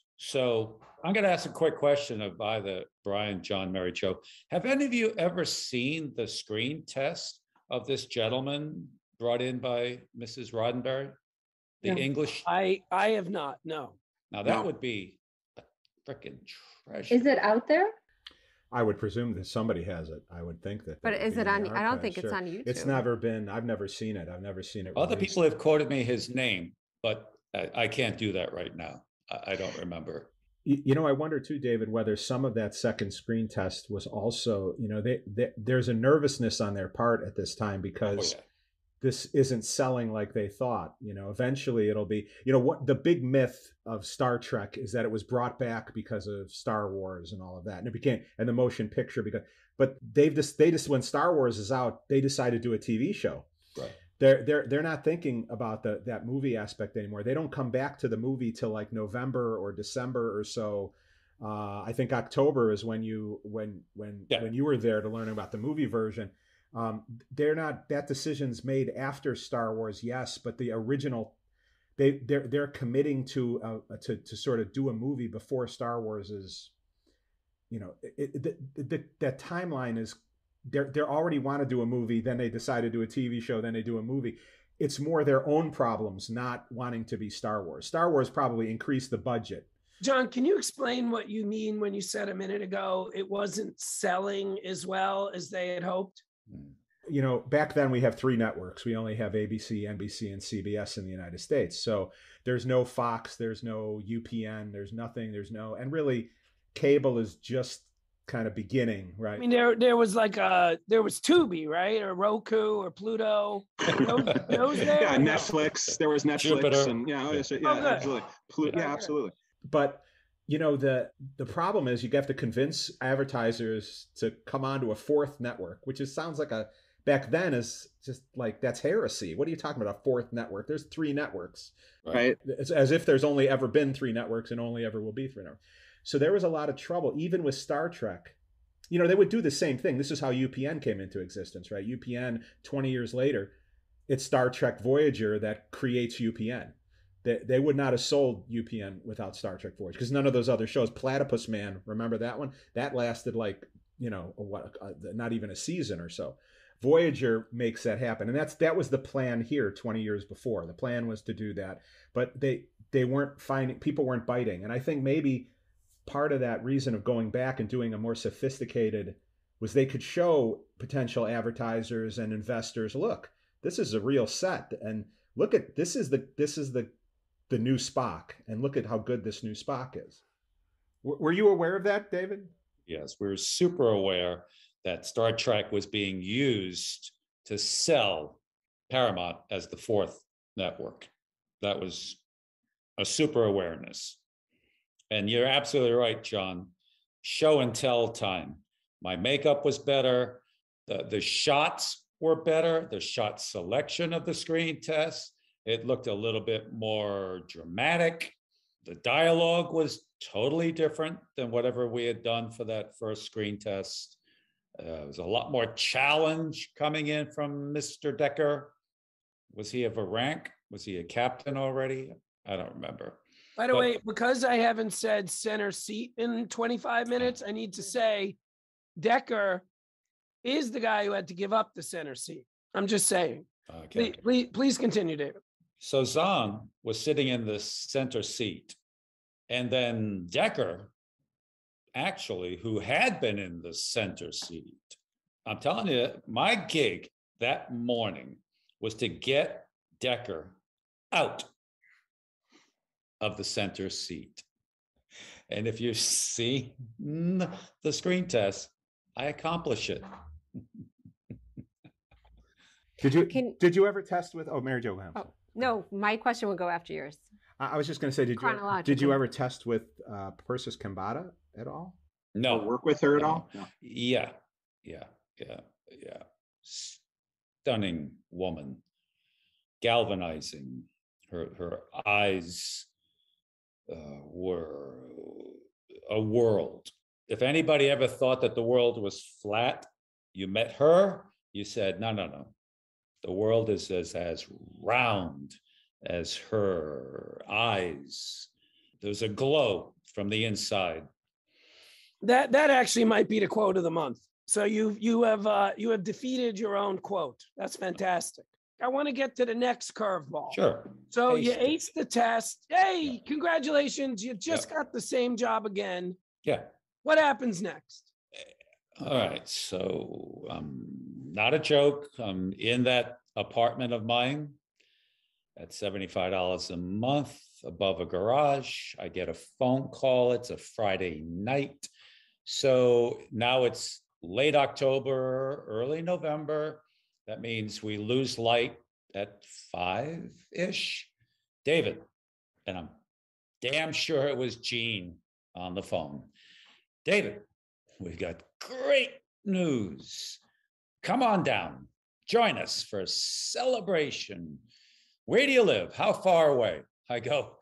So I'm going to ask a quick question of either Brian, John, Mary Jo. Have any of you ever seen the screen test of this gentleman brought in by Mrs. Roddenberry? The English? I have not, no. Now that would be a freaking treasure. Is it out there? I would presume that somebody has it. I would think that. But is it on? I don't think it's on YouTube. It's never been. I've never seen it. I've never seen it. Other people have quoted me his name, but I can't do that right now. I don't remember. I wonder too, David, whether some of that second screen test was also, there's a nervousness on their part at this time because this isn't selling like they thought. Eventually it'll be, what the big myth of Star Trek is that it was brought back because of Star Wars and all of that, and it became, and the motion picture but they just when Star Wars is out, they decided to do a TV show. Right. They're not thinking about that movie aspect anymore. They don't come back to the movie till like November or December or so. I think October is when you were there to learn about the movie version. They're not, that decision's made after Star Wars, yes, but the original, they're committing to sort of do a movie before Star Wars is, that timeline is. They already want to do a movie, then they decide to do a TV show, then they do a movie. It's more their own problems, not wanting to be Star Wars. Star Wars probably increased the budget. John, can you explain what you mean when you said a minute ago it wasn't selling as well as they had hoped? Back then we have 3 networks. We only have ABC, NBC, and CBS in the United States. So there's no Fox, there's no UPN, there's nothing, and really cable is just kind of beginning, right? I mean, there was Tubi, right, or Roku or Pluto. Those there? Yeah, Netflix. There was Netflix, Jupiter. And absolutely, absolutely. But the problem is you have to convince advertisers to come onto a 4th network, which sounds like back then is just like, that's heresy. What are you talking about, a 4th network? There's 3 networks, right? It's as if there's only ever been 3 networks and only ever will be 3 networks. So there was a lot of trouble, even with Star Trek. They would do the same thing. This is how UPN came into existence, right? UPN, 20 years later, it's Star Trek Voyager that creates UPN. They would not have sold UPN without Star Trek Voyager, because none of those other shows, Platypus Man, remember that one? That lasted like, not even a season or so. Voyager makes that happen, and that was the plan here 20 years before. The plan was to do that, but they weren't finding, people weren't biting, and I think maybe part of that reason of going back and doing a more sophisticated was they could show potential advertisers and investors, look, this is a real set, and look at this is the new Spock, and look at how good this new Spock is. Were you aware of that, David? Yes, we were super aware that Star Trek was being used to sell Paramount as the fourth network. That was a super awareness. And you're absolutely right, John. Show and tell time. My makeup was better. The shots were better. The shot selection of the screen test, it looked a little bit more dramatic. The dialogue was totally different than whatever we had done for that first screen test. There was a lot more challenge coming in from Mr. Decker. Was he of a rank? Was he a captain already? I don't remember. By the way, because I haven't said center seat in 25 minutes, I need to say Decker is the guy who had to give up the center seat. I'm just saying. Okay. Please continue, David. So Zahn was sitting in the center seat, and then Decker, actually, who had been in the center seat, I'm telling you, my gig that morning was to get Decker out of the center seat. And if you've seen the screen test, I accomplish it. Did you ever test with, Mary Jo? No, my question would go after yours. I was just going to say, did you ever test with Persis Khambatta at all? No. Or work with her at all? No. Yeah. Stunning woman, galvanizing. Her eyes were a world. If anybody ever thought that the world was flat, you met her, you said, no. The world is as round as her eyes. There's a glow from the inside. That actually might be the quote of the month. So you have defeated your own quote. That's fantastic. I want to get to the next curveball. Sure. So you aced the test. Hey, congratulations. You just got the same job again. Yeah. What happens next? All right. So not a joke. I'm in that apartment of mine at $75 a month above a garage. I get a phone call. It's a Friday night. So now it's late October, early November. That means we lose light at 5-ish. David, and I'm damn sure it was Gene on the phone. David, we got great news. Come on down. Join us for a celebration. Where do you live? How far away? I go,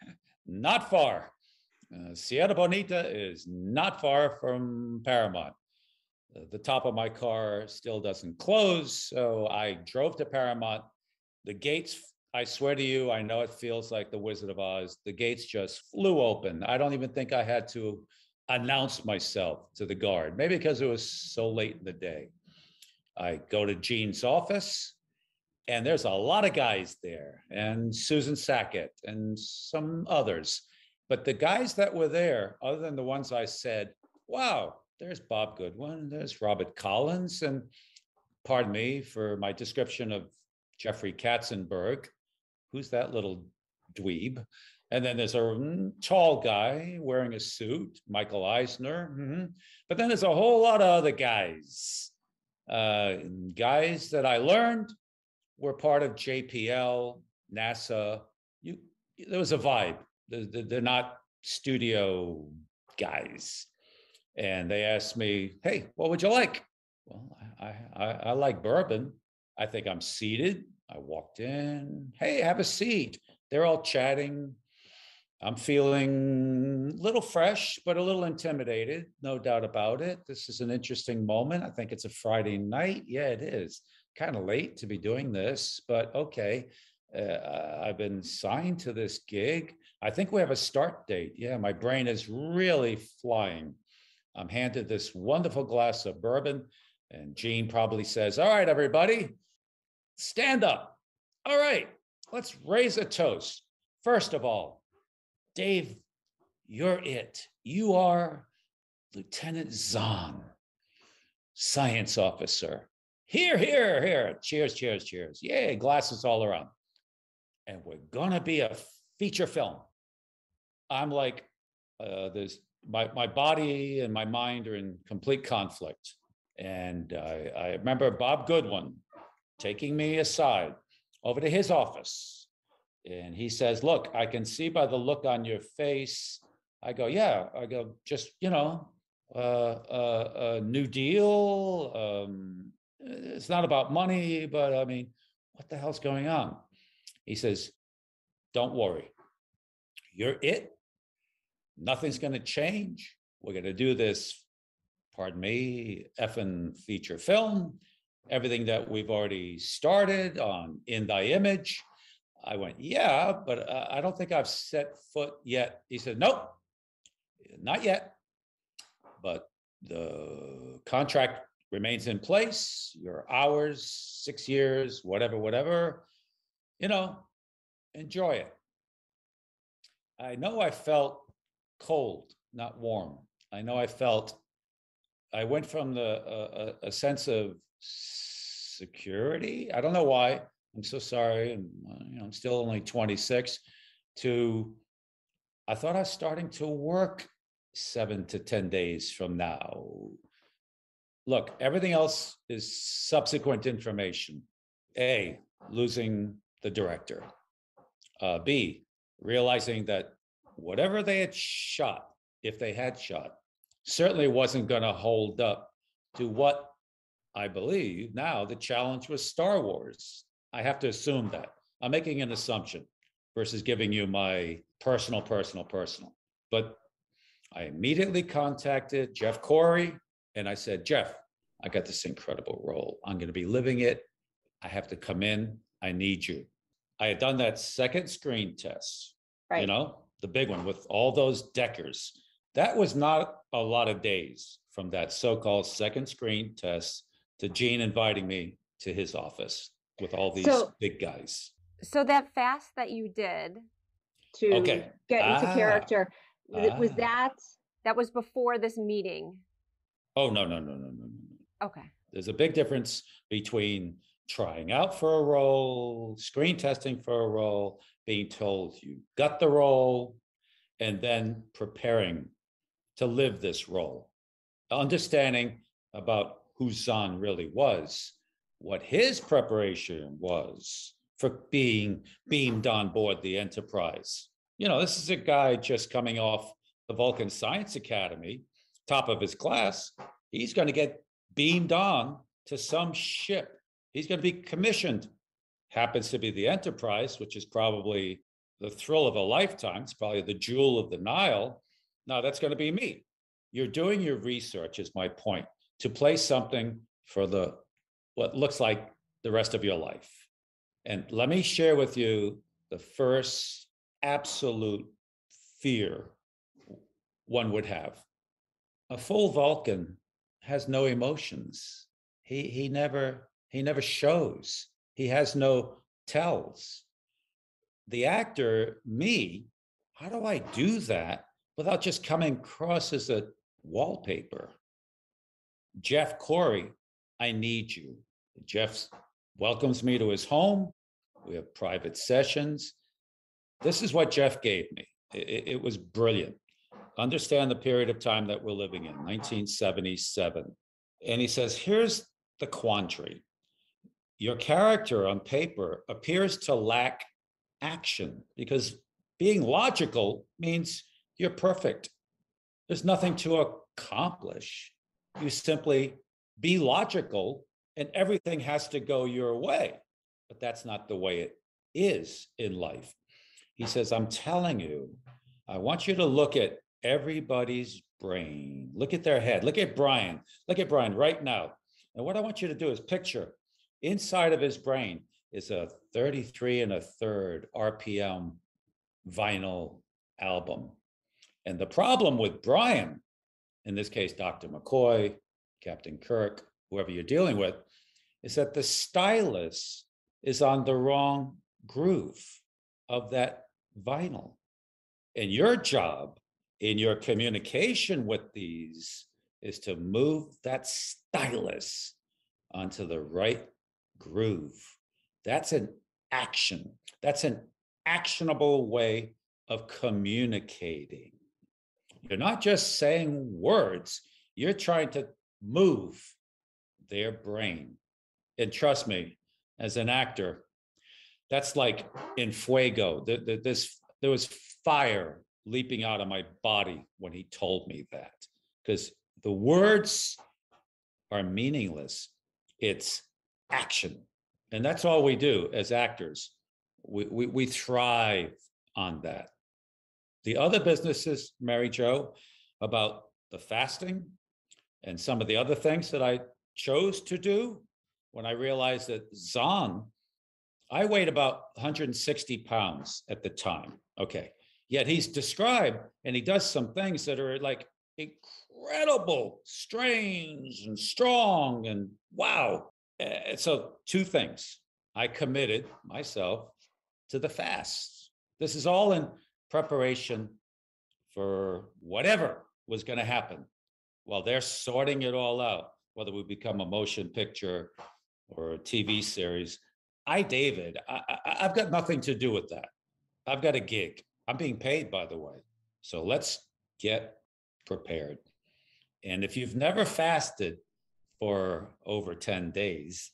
not far. Sierra Bonita is not far from Paramount. The top of my car still doesn't close, so I drove to Paramount. The gates, I swear to you, I know it feels like the Wizard of Oz. The gates just flew open. I don't even think I had to announce myself to the guard, maybe because it was so late in the day. I go to Gene's office, and there's a lot of guys there, and Susan Sackett and some others. But the guys that were there, other than the ones I said, wow, there's Bob Goodwin, there's Robert Collins, and pardon me for my description of Jeffrey Katzenberg, who's that little dweeb? And then there's a tall guy wearing a suit, Michael Eisner. But then there's a whole lot of other guys, guys that I learned were part of JPL, NASA. There was a vibe. They're not studio guys. And they asked me, hey, what would you like? Well, I like bourbon. I think I'm seated. I walked in. Hey, have a seat. They're all chatting. I'm feeling a little fresh, but a little intimidated, no doubt about it. This is an interesting moment. I think it's a Friday night. Yeah, it is. kind of late to be doing this, but okay. I've been signed to this gig. I think we have a start date. Yeah, my brain is really flying. I'm handed this wonderful glass of bourbon, and Gene probably says, all right, everybody, stand up. All right, let's raise a toast. First of all, Dave, you're it. You are Lieutenant Zahn, science officer. Here, here, here. Cheers, cheers, cheers. Yay, glasses all around. And we're gonna be a feature film. I'm like, there's my body and my mind are in complete conflict. And I remember Bob Goodwin taking me aside over to his office. And he says, look, I can see by the look on your face. I go, yeah. I go, just, a New Deal. It's not about money, but I mean, what the hell's going on? He says, don't worry. You're it. Nothing's going to change. We're going to do this, pardon me, effing feature film. Everything that we've already started on In Thy Image. I went, yeah, but I don't think I've set foot yet. He said, nope, not yet. But the contract remains in place. Your hours, 6 years, whatever, enjoy it. I know I felt cold, not warm. I know I went from a sense of security. I don't know why. I'm so sorry. And I'm still only 26 to, I thought I was starting to work 7 to 10 days from now. Look, everything else is subsequent information. A, losing the director. B, realizing that whatever they had shot, if they had shot, certainly wasn't going to hold up to what I believe now the challenge was Star Wars. I have to assume that. I'm making an assumption versus giving you my personal. But I immediately contacted Jeff Corey and I said, Jeff, I got this incredible role. I'm going to be living it. I have to come in. I need you. I had done that second screen test, right. The big one with all those deckers. That was not a lot of days from that so-called second screen test to Gene inviting me to his office with all these big guys. So that fast that you did to get into character, was that was before this meeting? Oh, no. Okay. There's a big difference between trying out for a role, screen testing for a role, being told you got the role, and then preparing to live this role. Understanding about who Zahn really was, what his preparation was for being beamed on board the Enterprise. This is a guy just coming off the Vulcan Science Academy, top of his class. He's going to get beamed on to some ship. He's going to be commissioned. Happens to be the Enterprise, which is probably the thrill of a lifetime. It's probably the jewel of the Nile. Now that's going to be me. You're doing your research, is my point, to play something for what looks like the rest of your life. And let me share with you the first absolute fear one would have. A full Vulcan has no emotions. He never shows. He has no tells. The actor, me, how do I do that without just coming across as a wallpaper? Jeff Corey, I need you. Jeff welcomes me to his home. We have private sessions. This is what Jeff gave me. It was brilliant. Understand the period of time that we're living in, 1977. And he says, here's the quandary. Your character on paper appears to lack action because being logical means you're perfect. There's nothing to accomplish. You simply be logical and everything has to go your way. But that's not the way it is in life. He says, I'm telling you, I want you to look at everybody's brain. Look at their head. Look at Brian. Look at Brian right now. And what I want you to do is picture Inside of his brain is a 33 and a third RPM vinyl album. And the problem with Brian, in this case, Dr. McCoy, Captain Kirk, whoever you're dealing with, is that the stylus is on the wrong groove of that vinyl. And your job in your communication with these is to move that stylus onto the right groove. That's an action. That's an actionable way of communicating. You're not just saying words, you're trying to move their brain. And trust me, as an actor, that's like in Fuego. There was fire leaping out of my body when he told me that, because the words are meaningless. It's action. And that's all we do as actors. We thrive on that. The other businesses, Mary Jo, about the fasting and some of the other things that I chose to do when I realized that Zahn, I weighed about 160 pounds at the time. Okay. Yet he's described, and he does some things that are like incredible, strange and strong and wow. So two things. I committed myself to the fast. This is all in preparation for whatever was going to happen while they're sorting it all out, whether we become a motion picture or a TV series. David, I've got nothing to do with that. I've got a gig. I'm being paid, by the way. So let's get prepared. And if you've never fasted for over 10 days,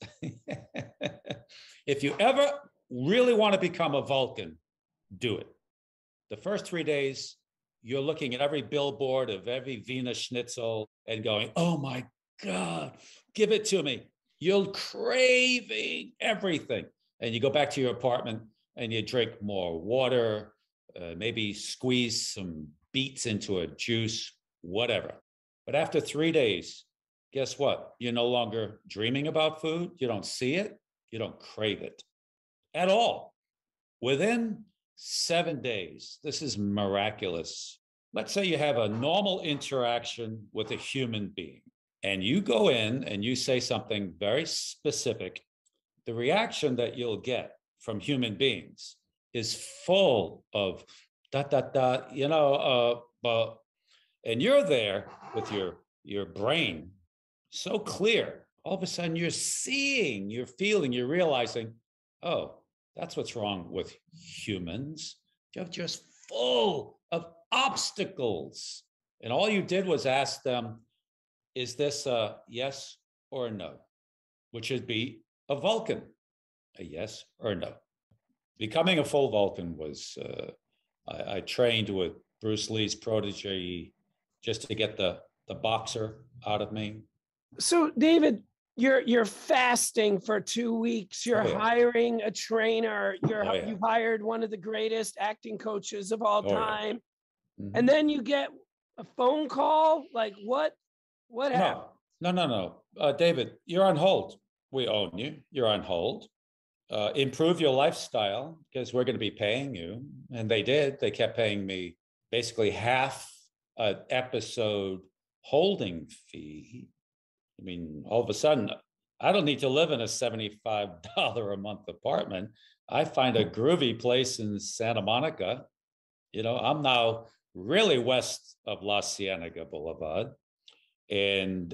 if you ever really want to become a Vulcan, do it. The first 3 days, you're looking at every billboard of every Wiener Schnitzel and going, oh my God, give it to me. You're craving everything. And you go back to your apartment and you drink more water, maybe squeeze some beets into a juice, whatever. But after 3 days, guess what? You're no longer dreaming about food. You don't see it. You don't crave it at all. Within 7 days, this is miraculous. Let's say you have a normal interaction with a human being, and you go in and you say something very specific. The reaction that you'll get from human beings is full of but, and you're there with your brain so clear. All of a sudden you're seeing, you're feeling, you're realizing, oh, that's what's wrong with humans. They're just full of obstacles. And all you did was ask them, is this a yes or a no? Which would be a Vulcan, a yes or a no. Becoming a full Vulcan was, I trained with Bruce Lee's protege just to get the boxer out of me. So David, you're fasting for 2 weeks. You're hiring a trainer. You've hired one of the greatest acting coaches of all time. Yeah. Mm-hmm. And then you get a phone call. Like what happened? No. David, you're on hold. We own you. You're on hold. Improve your lifestyle because we're going to be paying you. And they did. They kept paying me basically half an episode holding fee. I mean, all of a sudden, I don't need to live in a $75 a month apartment. I find a groovy place in Santa Monica. I'm now really west of La Cienega Boulevard. And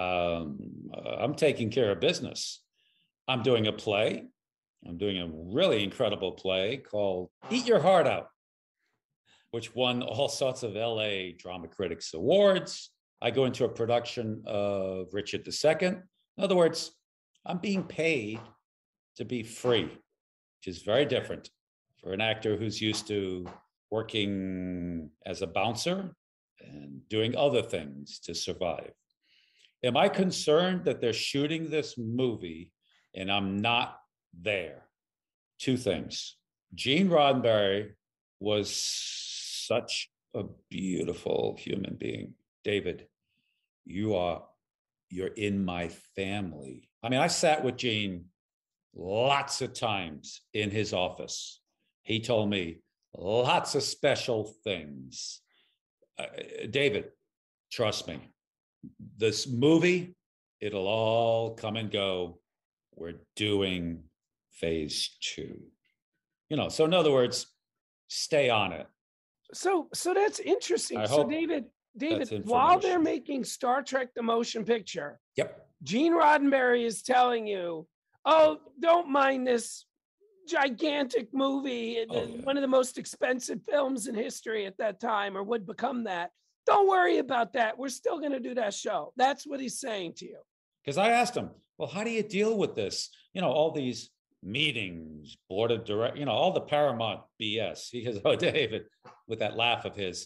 I'm taking care of business. I'm doing a play. I'm doing a really incredible play called Eat Your Heart Out, which won all sorts of LA Drama Critics Awards. I go into a production of Richard II. In other words, I'm being paid to be free, which is very different for an actor who's used to working as a bouncer and doing other things to survive. Am I concerned that they're shooting this movie and I'm not there? Two things. Gene Roddenberry was such a beautiful human being. David, you're in my family. I mean, I sat with Gene lots of times in his office. He told me lots of special things. David, trust me, this movie, it'll all come and go. We're doing phase 2. So in other words, stay on it. So that's interesting. I So hope David, that's while they're information. making Star Trek the motion picture, Yep. Gene Roddenberry is telling you, oh, don't mind this gigantic movie, one of the most expensive films in history at that time, or would become that. Don't worry about that. We're still going to do that show. That's what he's saying to you. Because I asked him, well, how do you deal with this? All these meetings, board of directors, all the Paramount BS. He goes, oh, David, with that laugh of his,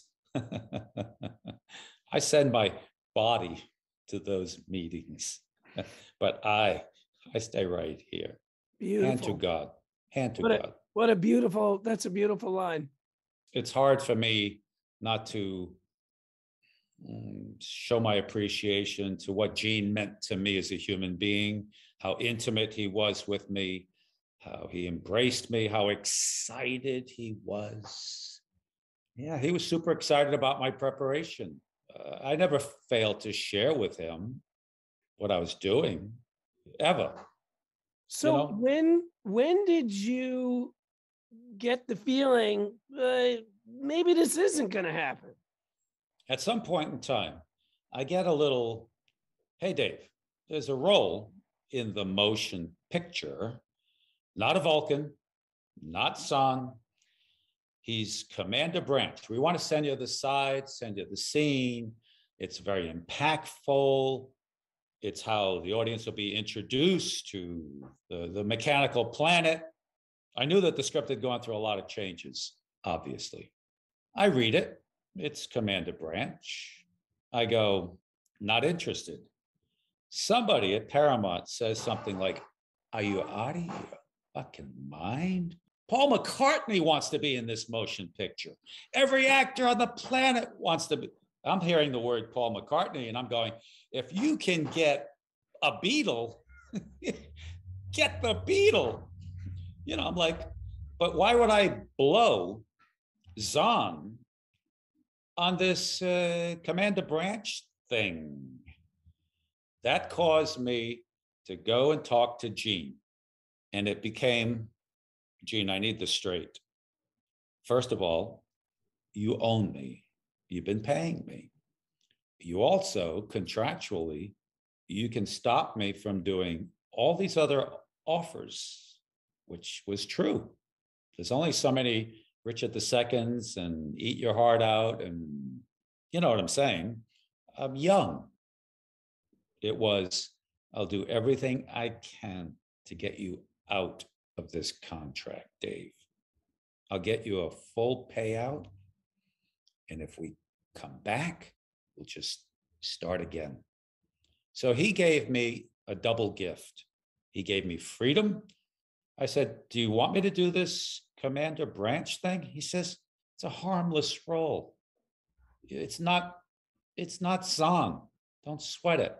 I send my body to those meetings, but I stay right here. Beautiful. Hand to God. Hand to God. That's a beautiful line. It's hard for me not to show my appreciation to what Gene meant to me as a human being, how intimate he was with me, how he embraced me, how excited he was. Yeah, he was super excited about my preparation. I never failed to share with him what I was doing, ever. So when did you get the feeling maybe this isn't going to happen? At some point in time, I get a little, hey, Dave, there's a role in the motion picture, not a Vulcan, not Son. He's Commander Branch. We want to send you the side, send you the scene. It's very impactful. It's how the audience will be introduced to the mechanical planet. I knew that the script had gone through a lot of changes, obviously. I read it. It's Commander Branch. I go, not interested. Somebody at Paramount says something like, are you out of your fucking mind? Paul McCartney wants to be in this motion picture. Every actor on the planet wants to be. I'm hearing the word Paul McCartney and I'm going, if you can get a Beatle, get the Beatle. I'm like, but why would I blow Zahn on this Commander Branch thing? That caused me to go and talk to Gene. And it became, Gene, I need this straight. First of all, you own me. You've been paying me. You also, contractually, you can stop me from doing all these other offers, which was true. There's only so many Richard II's and Eat Your Heart Out, and you know what I'm saying. I'm young. It was, I'll do everything I can to get you out of this contract, Dave. I'll get you a full payout. And if we come back, we'll just start again. So he gave me a double gift. He gave me freedom. I said, do you want me to do this Commander Branch thing? He says, it's a harmless role. It's not Zahn. Don't sweat it.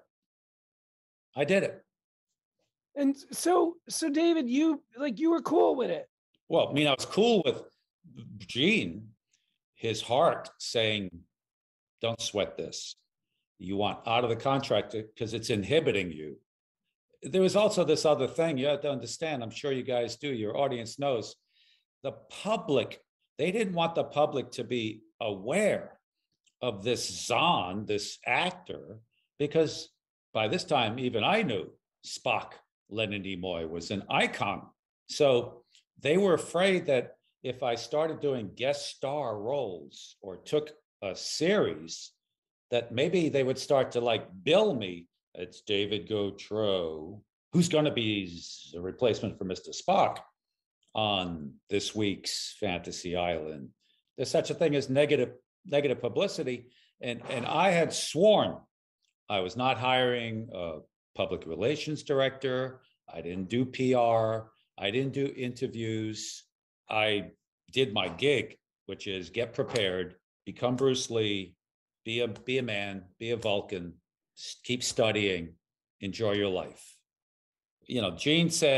I did it. And so David, you were cool with it. Well, I was cool with Gene, his heart saying, don't sweat this. You want out of the contract because it's inhibiting you. There was also this other thing you have to understand. I'm sure you guys do. Your audience knows. The public, they didn't want the public to be aware of this Zahn, this actor, because by this time, even I knew Spock, Leonard Nimoy, was an icon. So they were afraid that if I started doing guest star roles or took a series, that maybe they would start to bill me. It's David Gautreaux, who's going to be the replacement for Mr. Spock on this week's Fantasy Island. There's such a thing as negative publicity. And I had sworn I was not hiring a public relations director. I didn't do PR. I didn't do interviews. I did my gig, which is get prepared, become Bruce Lee, be a man, be a Vulcan, keep studying, enjoy your life. Gene said,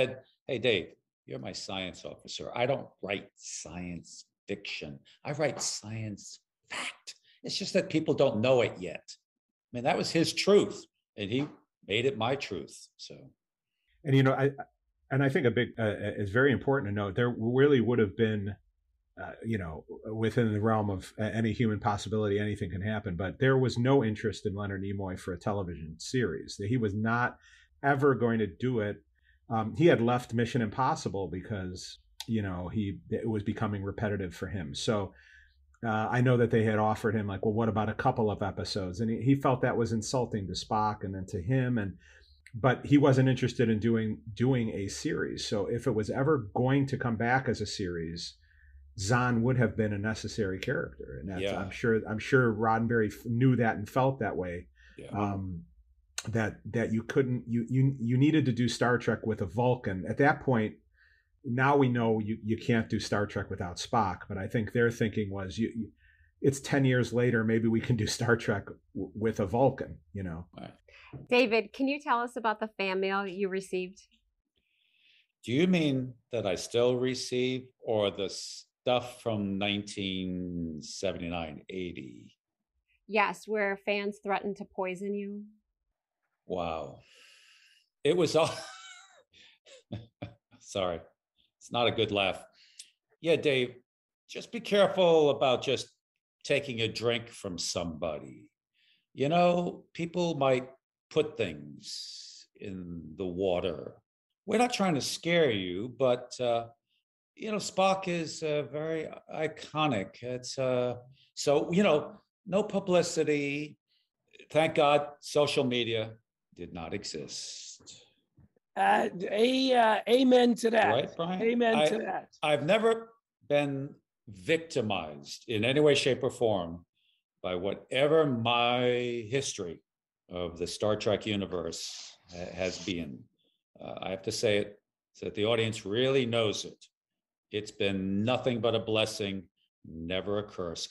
hey, Dave, you're my science officer. I don't write science fiction. I write science fact. It's just that people don't know it yet. I mean, that was his truth, and he made it my truth. So, and I think a big it's very important to note there really would have been, within the realm of any human possibility, anything can happen. But there was no interest in Leonard Nimoy for a television series. He was not ever going to do it. He had left Mission Impossible because it was becoming repetitive for him. So I know that they had offered him like, well, what about a couple of episodes? And he felt that was insulting to Spock and then to him. But he wasn't interested in doing a series. So if it was ever going to come back as a series, Zahn would have been a necessary character, and that's, I'm sure Roddenberry knew that and felt that way. Yeah. That you couldn't you needed to do Star Trek with a Vulcan at that point. Now we know you can't do Star Trek without Spock, but I think their thinking was it's 10 years later, maybe we can do Star Trek with a Vulcan. Right. David, can you tell us about the fan mail you received? Do you mean that I still receive, or the stuff from 1979, 80? Yes, where fans threatened to poison you. Wow. It was all... Sorry. It's not a good laugh. Yeah, Dave, just be careful about just taking a drink from somebody. People might put things in the water. We're not trying to scare you, but Spock is very iconic. It's no publicity. Thank God, social media did not exist. Amen to that. Right, Brian? Amen to that. I've never been victimized in any way, shape, or form by whatever my history of the Star Trek universe has been. I have to say it so that the audience really knows it. It's been nothing but a blessing, never a curse.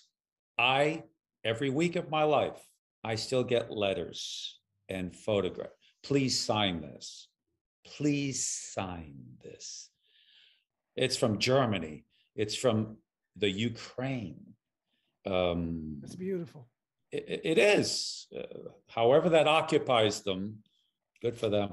Every week of my life, I still get letters and photographs. Please sign this. Please sign this. It's from Germany. It's from the Ukraine. That's beautiful. It is. However that occupies them, good for them.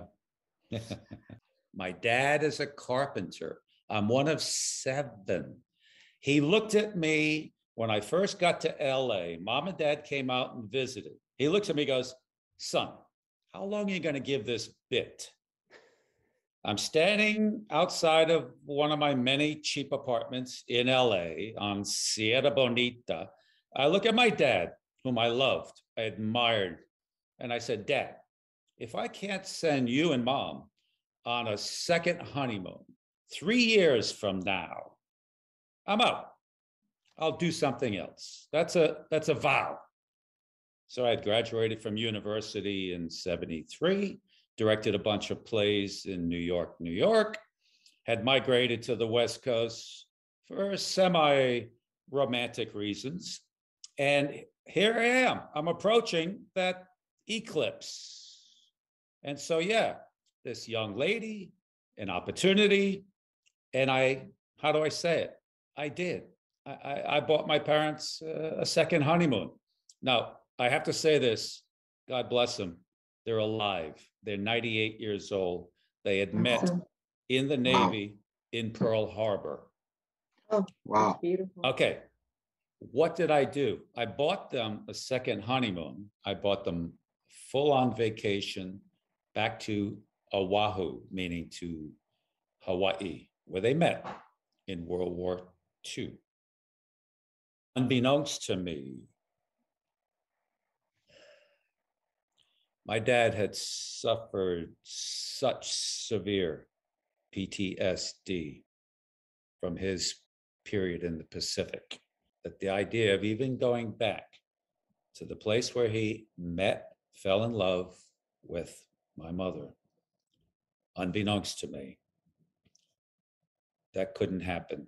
My dad is a carpenter. I'm one of 7. He looked at me when I first got to LA. Mom and Dad came out and visited. He looks at me and goes, son, how long are you going to give this bit? I'm standing outside of one of my many cheap apartments in LA on Sierra Bonita. I look at my dad, whom I loved, I admired, and I said, Dad, if I can't send you and Mom on a second honeymoon 3 years from now, I'm out. I'll do something else. That's a vow. So I had graduated from university in 73, directed a bunch of plays in New York, had migrated to the West Coast for semi-romantic reasons. And here I am. I'm approaching that eclipse. And so, this young lady, an opportunity, and how do I say it? I did. I bought my parents a second honeymoon. Now, I have to say this, God bless them. They're alive. They're 98 years old. They had met in the Navy in Pearl Harbor. Oh, wow. That's beautiful. Okay. What did I do? I bought them a second honeymoon. I bought them full-on vacation back to Oahu, meaning to Hawaii, where they met in World War II. Unbeknownst to me, my dad had suffered such severe PTSD from his period in the Pacific that the idea of even going back to the place where he fell in love with my mother, unbeknownst to me, that couldn't happen.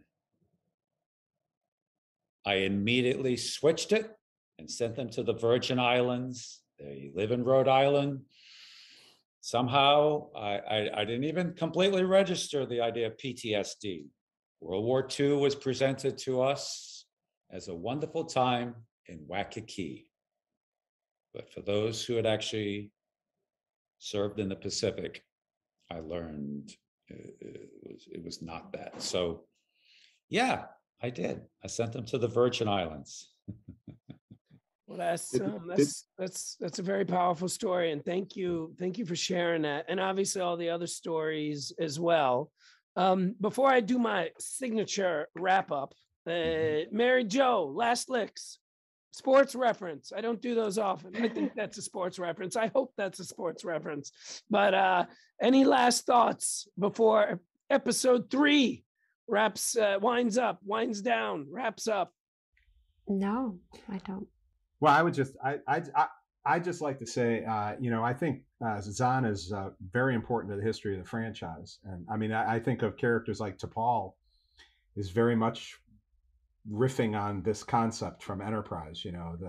I immediately switched it and sent them to the Virgin Islands. They live in Rhode Island. somehow I didn't even completely register the idea of PTSD. World War II was presented to us as a wonderful time in Waikiki. But for those who had actually served in the Pacific, I learned it was not that. So yeah, I did. I sent them to the Virgin Islands. Well, that's a very powerful story, and thank you for sharing that, and obviously all the other stories as well. Before I do my signature wrap up, Mary Jo, last licks, sports reference. I don't do those often. I think that's a sports reference. I hope that's a sports reference. But any last thoughts before episode 3 winds down, wraps up? No, I don't. Well, I just like to say, I think Zahn is very important to the history of the franchise. And I mean, I think of characters like T'Pol is very much riffing on this concept from Enterprise,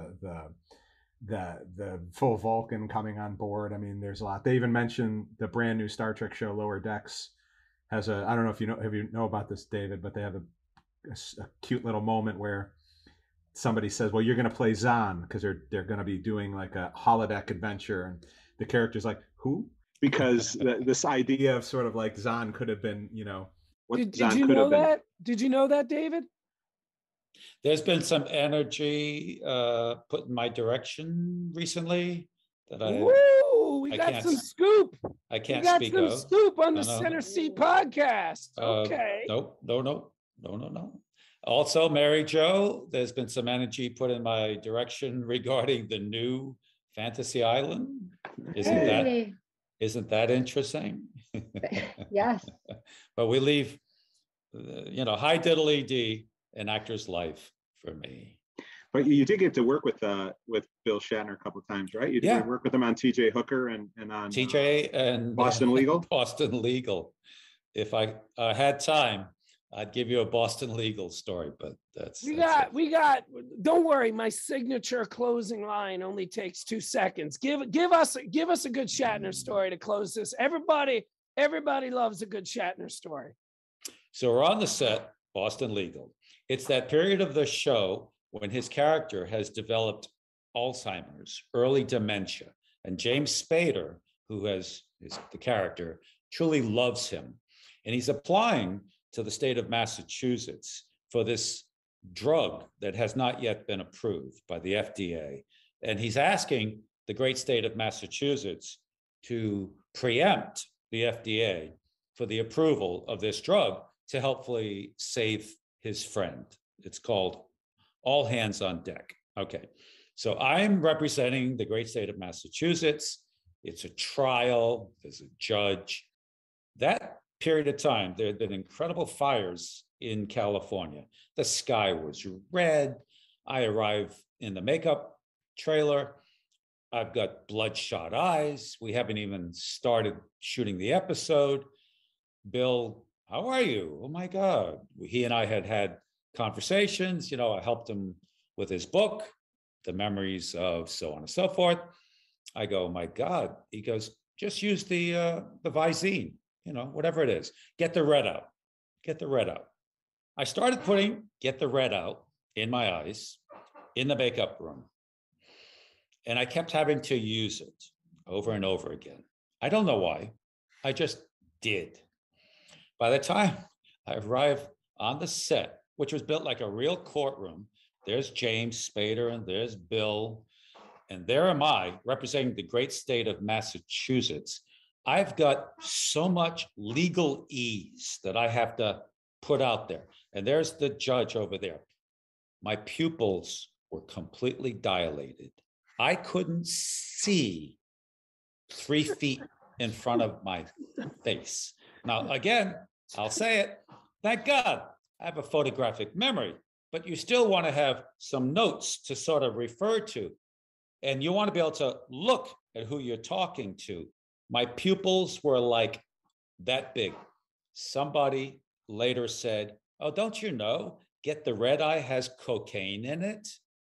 the full Vulcan coming on board. I mean, there's a lot. They even mention the brand new Star Trek show Lower Decks has I don't know if you know about this, David, but they have a cute little moment where somebody says, well, you're going to play Zahn because they're going to be doing like a holodeck adventure. And the character's like, who? Because this idea of sort of like Zahn could have been, what did Zahn you could know have been. that? Did you know that, David? There's been some energy put in my direction recently that We got some scoop. I can't speak of. Scoop on the Center Seat podcast. Okay. No. Also, Mary Jo, there's been some energy put in my direction regarding the new Fantasy Island. Isn't that interesting? Yes. But we leave, high diddly D, an actor's life for me. But you did get to work with Bill Shatner a couple of times, right? You did work with him on T.J. Hooker and on TJ and Boston Legal. Boston Legal. If I had time, I'd give you a Boston Legal story, but we got. Don't worry, my signature closing line only takes 2 seconds. Give us a good Shatner story to close this. Everybody loves a good Shatner story. So we're on the set, Boston Legal. It's that period of the show when his character has developed Alzheimer's, early dementia, and James Spader, who is the character, truly loves him, and he's applying to the state of Massachusetts for this drug that has not yet been approved by the FDA. And he's asking the great state of Massachusetts to preempt the FDA for the approval of this drug to hopefully save his friend. It's called All Hands on Deck. Okay, so I'm representing the great state of Massachusetts. It's a trial, there's a judge. That period of time, there had been incredible fires in California. The sky was red. I arrive in the makeup trailer. I've got bloodshot eyes. We haven't even started shooting the episode. Bill, how are you? Oh my God. He and I had conversations. I helped him with his book, The Memories of so on and so forth. I go, oh my God. He goes, just use the Visine. Whatever it is, get the red out. I started putting get the red out in my eyes in the makeup room. And I kept having to use it over and over again. I don't know why. I just did. By the time I arrived on the set, which was built like a real courtroom, there's James Spader and there's Bill. And there am I representing the great state of Massachusetts. I've got so much legal ease that I have to put out there. And there's the judge over there. My pupils were completely dilated. I couldn't see 3 feet in front of my face. Now, again, I'll say it. Thank God I have a photographic memory, but you still want to have some notes to sort of refer to. And you want to be able to look at who you're talking to. My pupils were like that big. Somebody later said, oh, don't you know, Get the Red Eye has cocaine in it?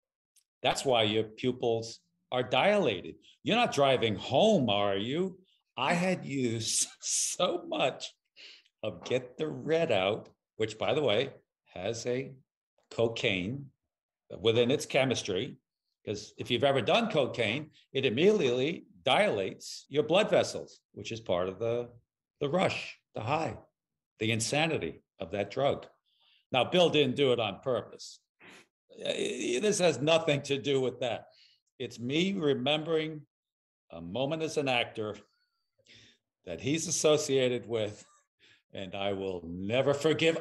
That's why your pupils are dilated. You're not driving home, are you? I had used so much of Get the Red Out, which, by the way, has a cocaine within its chemistry, because if you've ever done cocaine, it immediately dilates your blood vessels, which is part of the rush, the high, the insanity of that drug. Now, Bill didn't do it on purpose. This has nothing to do with that. It's me remembering a moment as an actor that he's associated with, and I will never forget.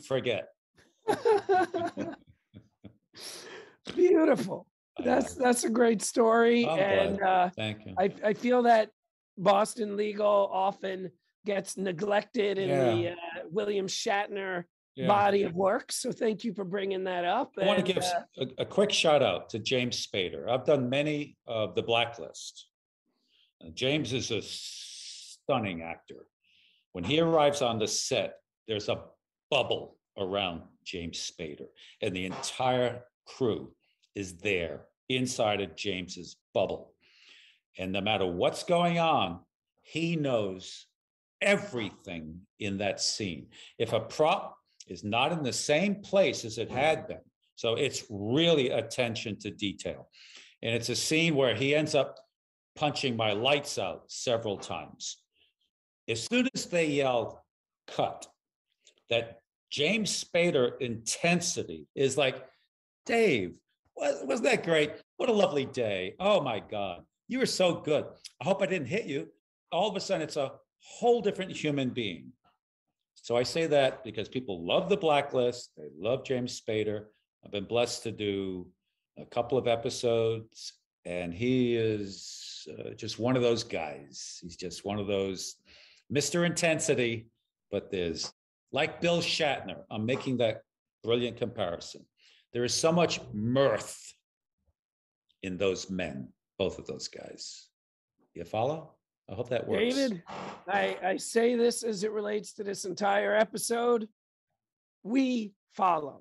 Beautiful. That's a great story. I'm glad. Thank you. I feel that Boston legal often gets neglected in the William Shatner body of work. So thank you for bringing that up. I want to give a quick shout out to James Spader. I've done many of the Blacklist. James is a stunning actor. When he arrives on the set, there's a bubble around James Spader, and the entire crew is there inside of James's bubble. And no matter what's going on, he knows everything in that scene. If a prop is not in the same place as it had been, so it's really attention to detail. And it's a scene where he ends up punching my lights out several times. As soon as they yelled cut, that James Spader intensity is like, Dave, wasn't that great? What a lovely day. Oh my God, you were so good. I hope I didn't hit you. All of a sudden, it's a whole different human being. So I say that because people love the Blacklist. They love James Spader. I've been blessed to do a couple of episodes, and he is just one of those guys. He's just one of those Mr. Intensity, but there's, like Bill Shatner, I'm making that brilliant comparison. There is so much mirth in those men, both of those guys. You follow? I hope that works. David, I say this as it relates to this entire episode. We follow.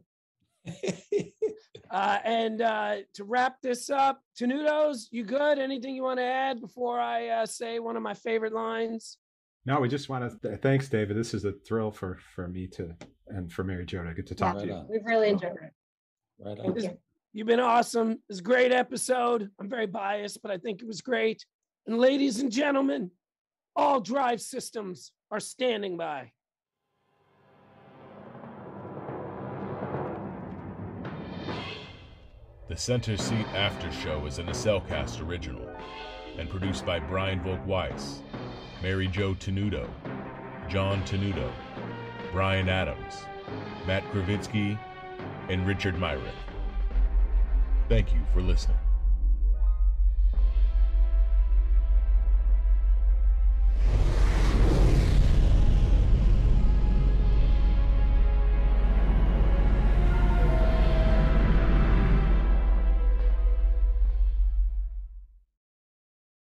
And to wrap this up, Tenuto's, you good? Anything you want to add before I say one of my favorite lines? No, we just want to thanks, David. This is a thrill for me to, and for Mary Jo to get to talk to you. We've really enjoyed it. Right on. You've been awesome. It's a great episode. I'm very biased, but I think it was great. And ladies and gentlemen, all drive systems are standing by. The Center Seat After Show is a Nacellecast original and produced by Brian Volk-Weiss, Mary Jo Tenuto, John Tenuto, Brian Adams, Matt Kravitsky, and Richard Myrick. Thank you for listening.